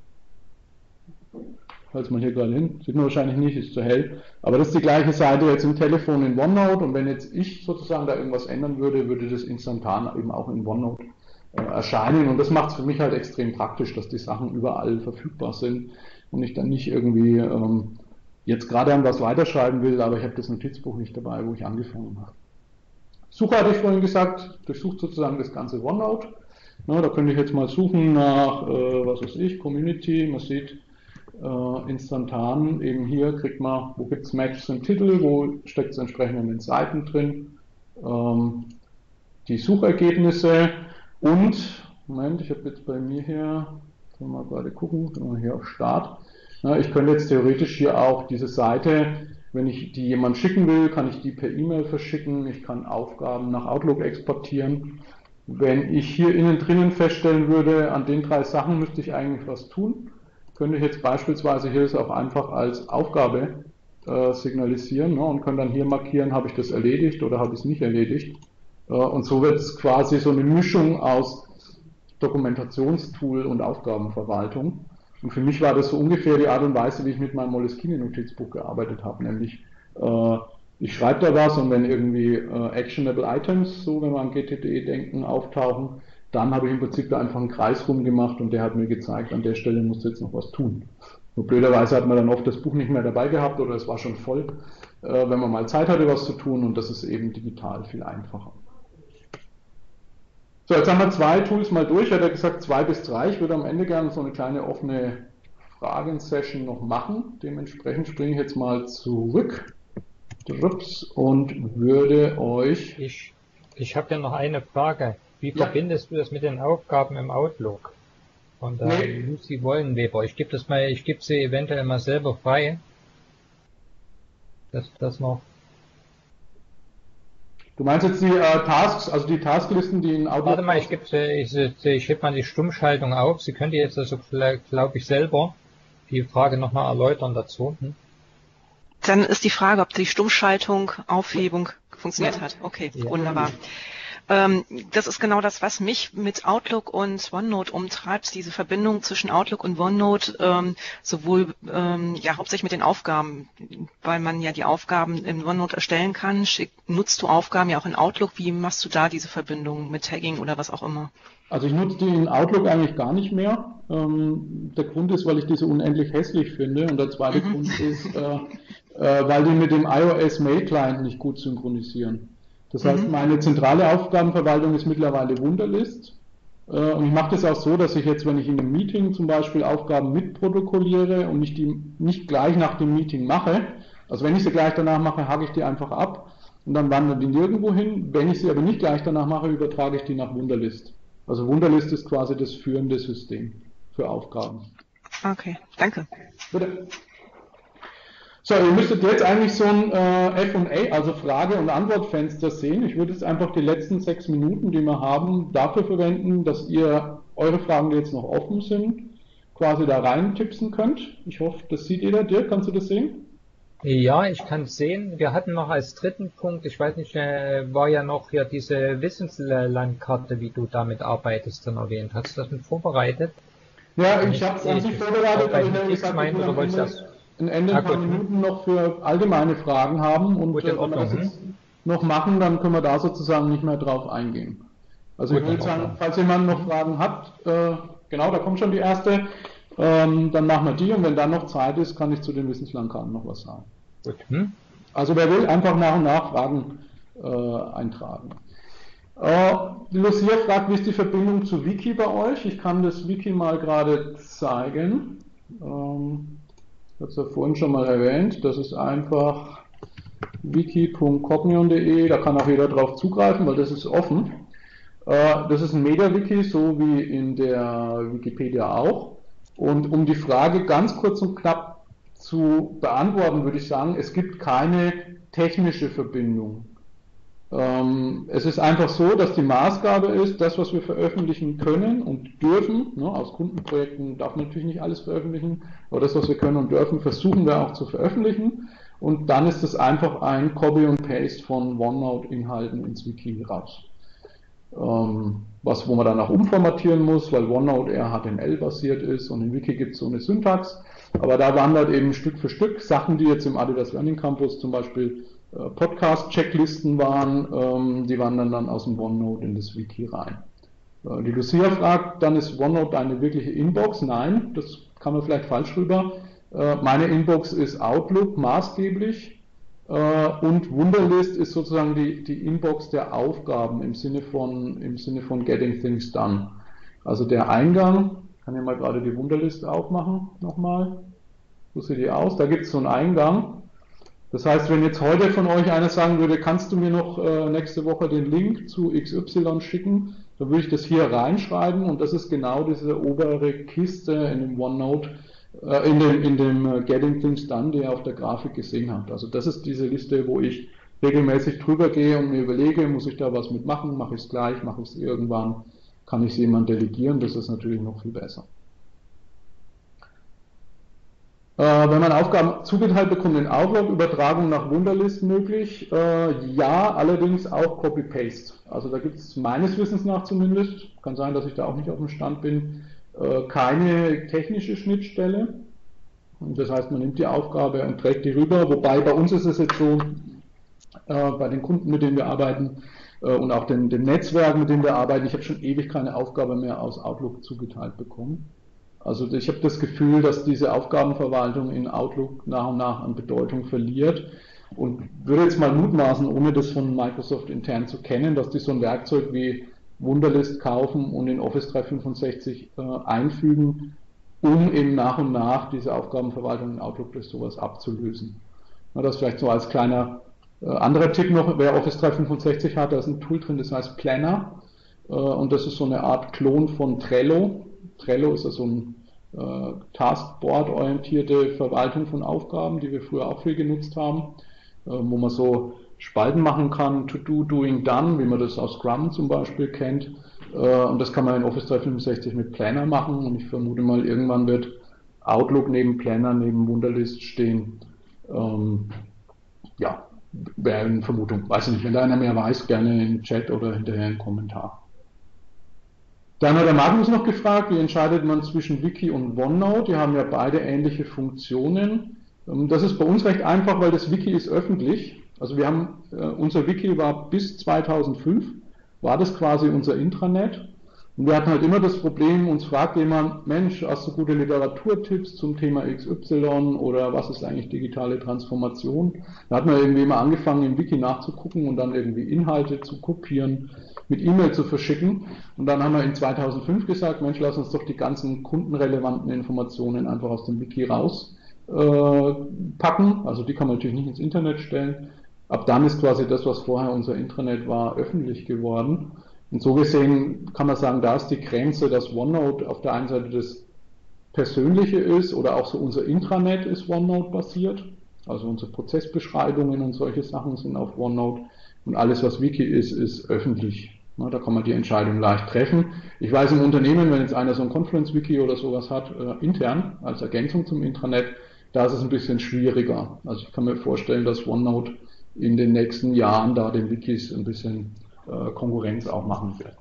Falls man hier gerade hin, sieht man wahrscheinlich nicht, ist zu hell, aber das ist die gleiche Seite jetzt im Telefon in OneNote und wenn jetzt ich sozusagen da irgendwas ändern würde, würde das instantan eben auch in OneNote äh, erscheinen und das macht es für mich halt extrem praktisch, dass die Sachen überall verfügbar sind und ich dann nicht irgendwie ähm, jetzt gerade an was weiterschreiben will, aber ich habe das Notizbuch nicht dabei, wo ich angefangen habe. Suche hatte ich vorhin gesagt, durchsucht sozusagen das ganze OneNote. Na, da könnte ich jetzt mal suchen nach, äh, was weiß ich, Community, man sieht, Uh, instantan, eben hier kriegt man, wo gibt es Matches und Titel, wo steckt es entsprechend in den Seiten drin, ähm, die Suchergebnisse und, Moment, ich habe jetzt bei mir hier, können wir mal gerade gucken, können wir hier auf Start, ja, ich könnte jetzt theoretisch hier auch diese Seite, wenn ich die jemand schicken will, kann ich die per E-Mail verschicken, ich kann Aufgaben nach Outlook exportieren. Wenn ich hier innen drinnen feststellen würde, an den drei Sachen müsste ich eigentlich was tun, könnte ich jetzt beispielsweise hier das auch einfach als Aufgabe äh, signalisieren, ne, und kann dann hier markieren, habe ich das erledigt oder habe ich es nicht erledigt. Äh, und so wird es quasi so eine Mischung aus Dokumentationstool und Aufgabenverwaltung. Und für mich war das so ungefähr die Art und Weise, wie ich mit meinem Moleskine-Notizbuch gearbeitet habe, nämlich äh, ich schreibe da was und wenn irgendwie äh, actionable items, so wenn wir an G T D denken, auftauchen, dann habe ich im Prinzip da einfach einen Kreis rumgemacht und der hat mir gezeigt, an der Stelle musst du jetzt noch was tun. Nur blöderweise hat man dann oft das Buch nicht mehr dabei gehabt oder es war schon voll, äh, wenn man mal Zeit hatte, was zu tun und das ist eben digital viel einfacher. So, jetzt haben wir zwei Tools mal durch. Ich hatte gesagt zwei bis drei. Ich würde am Ende gerne so eine kleine offene Fragen-Session noch machen. Dementsprechend springe ich jetzt mal zurück und würde euch... Ich, ich habe ja noch eine Frage. Wie ja. verbindest du das mit den Aufgaben im Outlook? Von der nee. Lucy Wollenweber. Ich gebe das mal, ich gebe sie eventuell mal selber frei. Das, das noch. Du meinst jetzt die äh, Tasks, also die Tasklisten, die in Outlook... Warte mal, ich gebe ich, ich, ich heb mal die Stummschaltung auf. Sie könnte jetzt also, glaube ich, selber die Frage nochmal erläutern dazu. Hm? Dann ist die Frage, ob die Stummschaltung, Aufhebung funktioniert ja. hat. Okay, ja. Wunderbar. Ähm, das ist genau das, was mich mit Outlook und OneNote umtreibt, diese Verbindung zwischen Outlook und OneNote, ähm, sowohl ähm, ja hauptsächlich mit den Aufgaben, weil man ja die Aufgaben in OneNote erstellen kann. Schick, nutzt du Aufgaben ja auch in Outlook? Wie machst du da diese Verbindung mit Tagging oder was auch immer? Also ich nutze die in Outlook eigentlich gar nicht mehr. Ähm, der Grund ist, weil ich diese unendlich hässlich finde, und der zweite Mhm. Grund ist, äh, äh, weil die mit dem iOS Mail Client nicht gut synchronisieren. Das heißt, Mhm. meine zentrale Aufgabenverwaltung ist mittlerweile Wunderlist. Äh, und ich mache das auch so, dass ich jetzt, wenn ich in einem Meeting zum Beispiel Aufgaben mitprotokolliere und nicht, die, nicht gleich nach dem Meeting mache, also wenn ich sie gleich danach mache, hake ich die einfach ab und dann wandern die nirgendwo hin. Wenn ich sie aber nicht gleich danach mache, übertrage ich die nach Wunderlist. Also Wunderlist ist quasi das führende System für Aufgaben. Okay, danke. Bitte. So, ihr müsstet jetzt eigentlich so ein äh, F und A, also Frage- und Antwortfenster sehen. Ich würde jetzt einfach die letzten sechs Minuten, die wir haben, dafür verwenden, dass ihr eure Fragen, die jetzt noch offen sind, quasi da rein tippsen könnt. Ich hoffe, das sieht jeder. Dirk, kannst du das sehen? Ja, ich kann es sehen. Wir hatten noch als dritten Punkt, ich weiß nicht, äh, war ja noch hier diese Wissenslandkarte, wie du damit arbeitest, dann erwähnt. Hast du das mit vorbereitet? Ja, Kann ich habe es an ich, sich ich vorbereitet, auch aber bei ich habe Notizen gesagt, ich meinen will oder am wolltest du Ende, das? am Ende Ah, ein paar gut, hm? Minuten noch für allgemeine Fragen haben, und Gut, in äh, wenn wir Ordnung, das hm? jetzt noch machen, dann können wir da sozusagen nicht mehr drauf eingehen. Also ich Gut, in würde sagen, Ordnung. falls jemand noch Hm? Fragen hat, äh, genau, da kommt schon die erste, ähm, dann machen wir die, und wenn dann noch Zeit ist, kann ich zu den Wissenslandkarten noch was sagen. Gut, hm? Also wer will, einfach nach und nach Fragen äh, eintragen. Äh, Lucia fragt, wie ist die Verbindung zu Wiki bei euch? Ich kann das Wiki mal gerade zeigen. Ähm, ich habe es ja vorhin schon mal erwähnt. Das ist einfach wiki punkt cognion punkt de. Da kann auch jeder drauf zugreifen, weil das ist offen. Äh, das ist ein Meta-Wiki, so wie in der Wikipedia auch. Und um die Frage ganz kurz und knapp zu beantworten, würde ich sagen, es gibt keine technische Verbindung. Ähm, es ist einfach so, dass die Maßgabe ist, das, was wir veröffentlichen können und dürfen, ne, aus Kundenprojekten darf man natürlich nicht alles veröffentlichen, aber das, was wir können und dürfen, versuchen wir auch zu veröffentlichen, und dann ist es einfach ein Copy und Paste von OneNote-Inhalten ins Wiki raus. Ähm, was, wo man dann auch umformatieren muss, weil OneNote eher H T M L-basiert ist, und im Wiki gibt es so eine Syntax, aber da wandert eben Stück für Stück Sachen, die jetzt im Adidas Learning Campus zum Beispiel äh, Podcast-Checklisten waren, ähm, die wandern dann aus dem OneNote in das Wiki rein. Äh, die Lucia fragt, dann ist OneNote eine wirkliche Inbox? Nein, das kann man vielleicht falsch rüber. Äh, meine Inbox ist Outlook maßgeblich. Und Wunderlist ist sozusagen die, die Inbox der Aufgaben im Sinne von, im Sinne von Getting Things Done. Also der Eingang, ich kann ja mal gerade die Wunderlist aufmachen, nochmal. So sieht die aus. Da gibt es so einen Eingang. Das heißt, wenn jetzt heute von euch einer sagen würde, kannst du mir noch äh, nächste Woche den Link zu X Y schicken, dann würde ich das hier reinschreiben, und das ist genau diese obere Kiste in dem OneNote, äh, in dem, in dem äh, Getting Things Done, die ihr auf der Grafik gesehen habt. Also das ist diese Liste, wo ich regelmäßig drüber gehe und mir überlege, muss ich da was mitmachen, mache ich es gleich, mache ich es irgendwann, kann ich es jemand delegieren, das ist natürlich noch viel besser. Äh, wenn man Aufgaben zugeteilt bekommt in Outlook, Übertragung nach Wunderlist möglich? Äh, ja, allerdings auch Copy-Paste. Also da gibt es meines Wissens nach zumindest, kann sein, dass ich da auch nicht auf dem Stand bin, äh, keine technische Schnittstelle. Und das heißt, man nimmt die Aufgabe und trägt die rüber, wobei bei uns ist es jetzt so, äh, bei den Kunden, mit denen wir arbeiten, äh, und auch dem, dem Netzwerk, mit dem wir arbeiten, ich habe schon ewig keine Aufgabe mehr aus Outlook zugeteilt bekommen. Also ich habe das Gefühl, dass diese Aufgabenverwaltung in Outlook nach und nach an Bedeutung verliert, und würde jetzt mal mutmaßen, ohne das von Microsoft intern zu kennen, dass die so ein Werkzeug wie Wunderlist kaufen und in Office dreihundertfünfundsechzig äh, einfügen, um eben nach und nach diese Aufgabenverwaltung in Outlook durch sowas abzulösen. Na, das vielleicht so als kleiner äh, anderer Tipp noch, wer Office dreihundertfünfundsechzig hat, da ist ein Tool drin, das heißt Planner, äh, und das ist so eine Art Klon von Trello. Trello ist ja so ein äh, Taskboard-orientierte Verwaltung von Aufgaben, die wir früher auch viel genutzt haben, äh, wo man so Spalten machen kann, To Do, Doing, Done, wie man das aus Scrum zum Beispiel kennt. Äh, und das kann man in Office dreihundertfünfundsechzig mit Planner machen, und ich vermute mal, irgendwann wird Outlook neben Planner, neben Wunderlist stehen. Ähm, ja, wäre eine Vermutung. Weiß ich nicht, wenn da einer mehr weiß, gerne im Chat oder hinterher einen Kommentar. Dann hat der Magnus noch gefragt, wie entscheidet man zwischen Wiki und OneNote? Die haben ja beide ähnliche Funktionen. Das ist bei uns recht einfach, weil das Wiki ist öffentlich. Also wir haben, unser Wiki war bis zweitausendfünf, war das quasi unser Intranet. Und wir hatten halt immer das Problem, uns fragt jemand, Mensch, hast du gute Literaturtipps zum Thema X Y oder was ist eigentlich digitale Transformation? Da hat man irgendwie immer angefangen, im Wiki nachzugucken und dann irgendwie Inhalte zu kopieren, mit E-Mail zu verschicken. Und dann haben wir in zweitausendfünf gesagt, Mensch, lass uns doch die ganzen kundenrelevanten Informationen einfach aus dem Wiki rauspacken. Äh, also die kann man natürlich nicht ins Internet stellen. Ab dann ist quasi das, was vorher unser Intranet war, öffentlich geworden. Und so gesehen kann man sagen, da ist die Grenze, dass OneNote auf der einen Seite das Persönliche ist oder auch so unser Intranet ist OneNote basiert. Also unsere Prozessbeschreibungen und solche Sachen sind auf OneNote. Und alles, was Wiki ist, ist öffentlich. Na, da kann man die Entscheidung leicht treffen. Ich weiß im Unternehmen, wenn jetzt einer so ein Conference-Wiki oder sowas hat, äh, intern, als Ergänzung zum Intranet, da ist es ein bisschen schwieriger. Also ich kann mir vorstellen, dass OneNote in den nächsten Jahren da den Wikis ein bisschen Konkurrenz auch machen wird.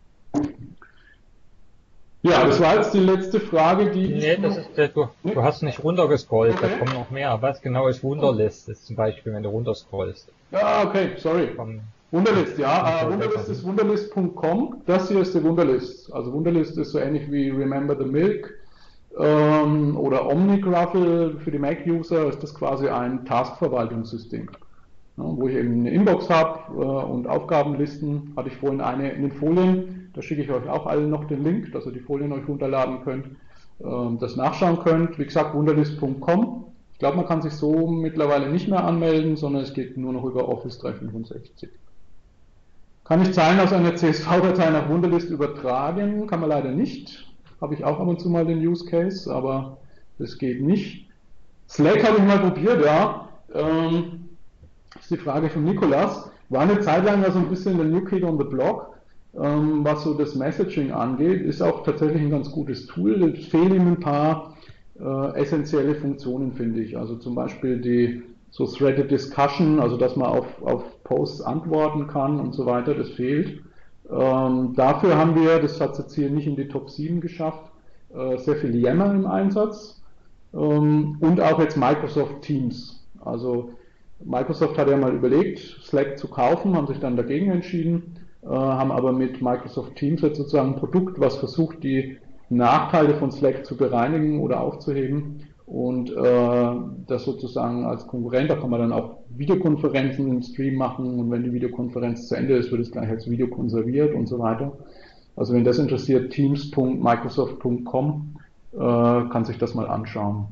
Ja, das war jetzt die letzte Frage, die nee, ich... Das ist, du, nee? du hast nicht runtergescrollt, okay. Da kommen noch mehr. Was genau ist Wunderlist? Das ist zum Beispiel, wenn du runterscrollst. Ja, okay, sorry. Vom, Wunderlist, ja. Äh, Wunderlist ist wunderlist punkt com. Das hier ist die Wunderlist. Also Wunderlist ist so ähnlich wie Remember the Milk ähm, oder OmniGruffle für die Mac-User ist das quasi ein Taskverwaltungssystem. Ja, wo ich eben eine Inbox habe äh, und Aufgabenlisten, hatte ich vorhin eine in den Folien, da schicke ich euch auch allen noch den Link, dass ihr die Folien euch runterladen könnt, äh, das nachschauen könnt. Wie gesagt, wunderlist punkt com. Ich glaube, man kann sich so mittlerweile nicht mehr anmelden, sondern es geht nur noch über Office dreihundertfünfundsechzig. Kann ich Zahlen aus einer C S V-Datei nach Wunderlist übertragen? Kann man leider nicht. Habe ich auch ab und zu mal den Use Case, aber das geht nicht. Slack habe ich mal probiert, ja. Ähm, Das ist die Frage von Nikolas. War eine Zeit lang ja so ein bisschen der New Kid on the Block, ähm, was so das Messaging angeht. Ist auch tatsächlich ein ganz gutes Tool. Es fehlen ihm ein paar äh, essentielle Funktionen, finde ich. Also zum Beispiel die so Threaded Discussion, also dass man auf, auf Posts antworten kann und so weiter, das fehlt. Ähm, dafür haben wir, das hat es jetzt hier nicht in die Top sieben geschafft, äh, sehr viel Yammer im Einsatz ähm, und auch jetzt Microsoft Teams. Also Microsoft hat ja mal überlegt, Slack zu kaufen, haben sich dann dagegen entschieden, äh, haben aber mit Microsoft Teams jetzt sozusagen ein Produkt, was versucht, die Nachteile von Slack zu bereinigen oder aufzuheben und äh, das sozusagen als Konkurrent, da kann man dann auch Videokonferenzen im Stream machen und wenn die Videokonferenz zu Ende ist, wird es gleich als Video konserviert und so weiter. Also wenn das interessiert, teams punkt microsoft punkt com äh, kann sich das mal anschauen.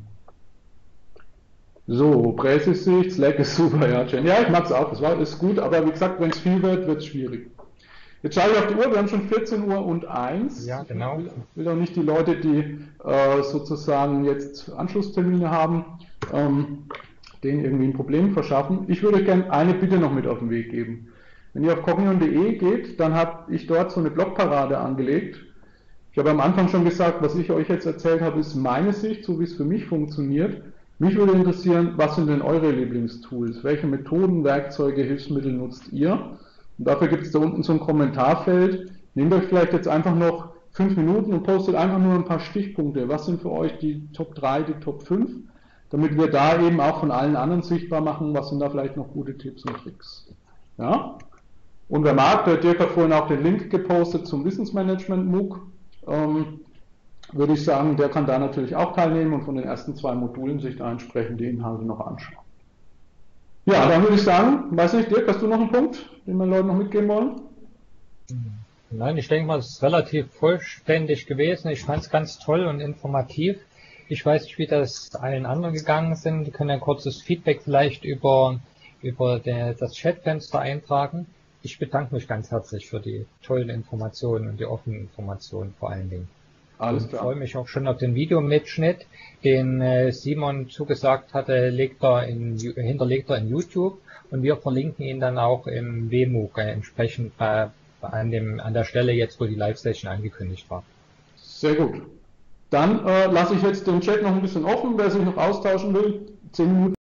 So, Präsissicht, Slack ist super, ja, Jen. Ja, ich mag es auch, das war, ist gut, aber wie gesagt, wenn es viel wird, wird es schwierig. Jetzt schaue ich auf die Uhr, wir haben schon vierzehn Uhr und eins. Ja, genau. Ich will, will auch nicht die Leute, die äh, sozusagen jetzt Anschlusstermine haben, ähm, denen irgendwie ein Problem verschaffen. Ich würde euch gerne eine Bitte noch mit auf den Weg geben. Wenn ihr auf cognion punkt de geht, dann habe ich dort so eine Blogparade angelegt. Ich habe am Anfang schon gesagt, was ich euch jetzt erzählt habe, ist meine Sicht, so wie es für mich funktioniert. Mich würde interessieren, was sind denn eure Lieblingstools? Welche Methoden, Werkzeuge, Hilfsmittel nutzt ihr? Und dafür gibt es da unten so ein Kommentarfeld. Nehmt euch vielleicht jetzt einfach noch fünf Minuten und postet einfach nur ein paar Stichpunkte. Was sind für euch die Top drei, die Top fünf? Damit wir da eben auch von allen anderen sichtbar machen, was sind da vielleicht noch gute Tipps und Tricks. Ja? Und wer mag, der Dirk hat vorhin auch den Link gepostet zum Wissensmanagement MOOC. Ähm, würde ich sagen, der kann da natürlich auch teilnehmen und von den ersten zwei Modulen sich da entsprechend die Inhalte noch anschauen. Ja, dann würde ich sagen, weiß nicht, Dirk, hast du noch einen Punkt, den wir Leuten noch mitgeben wollen? Nein, ich denke mal, es ist relativ vollständig gewesen. Ich fand es ganz toll und informativ. Ich weiß nicht, wie das allen anderen gegangen sind. Die können ein kurzes Feedback vielleicht über, über der, das Chatfenster eintragen. Ich bedanke mich ganz herzlich für die tollen Informationen und die offenen Informationen vor allen Dingen. Alles klar. Ich freue mich auch schon auf den Videomitschnitt, den äh, Simon zugesagt hatte, legt er in, hinterlegt er in YouTube und wir verlinken ihn dann auch im W MOOC äh, entsprechend bei, bei an, dem, an der Stelle jetzt, wo die Live-Session angekündigt war. Sehr gut. Dann äh, lasse ich jetzt den Chat noch ein bisschen offen, wer sich noch austauschen will. Zehn Minuten.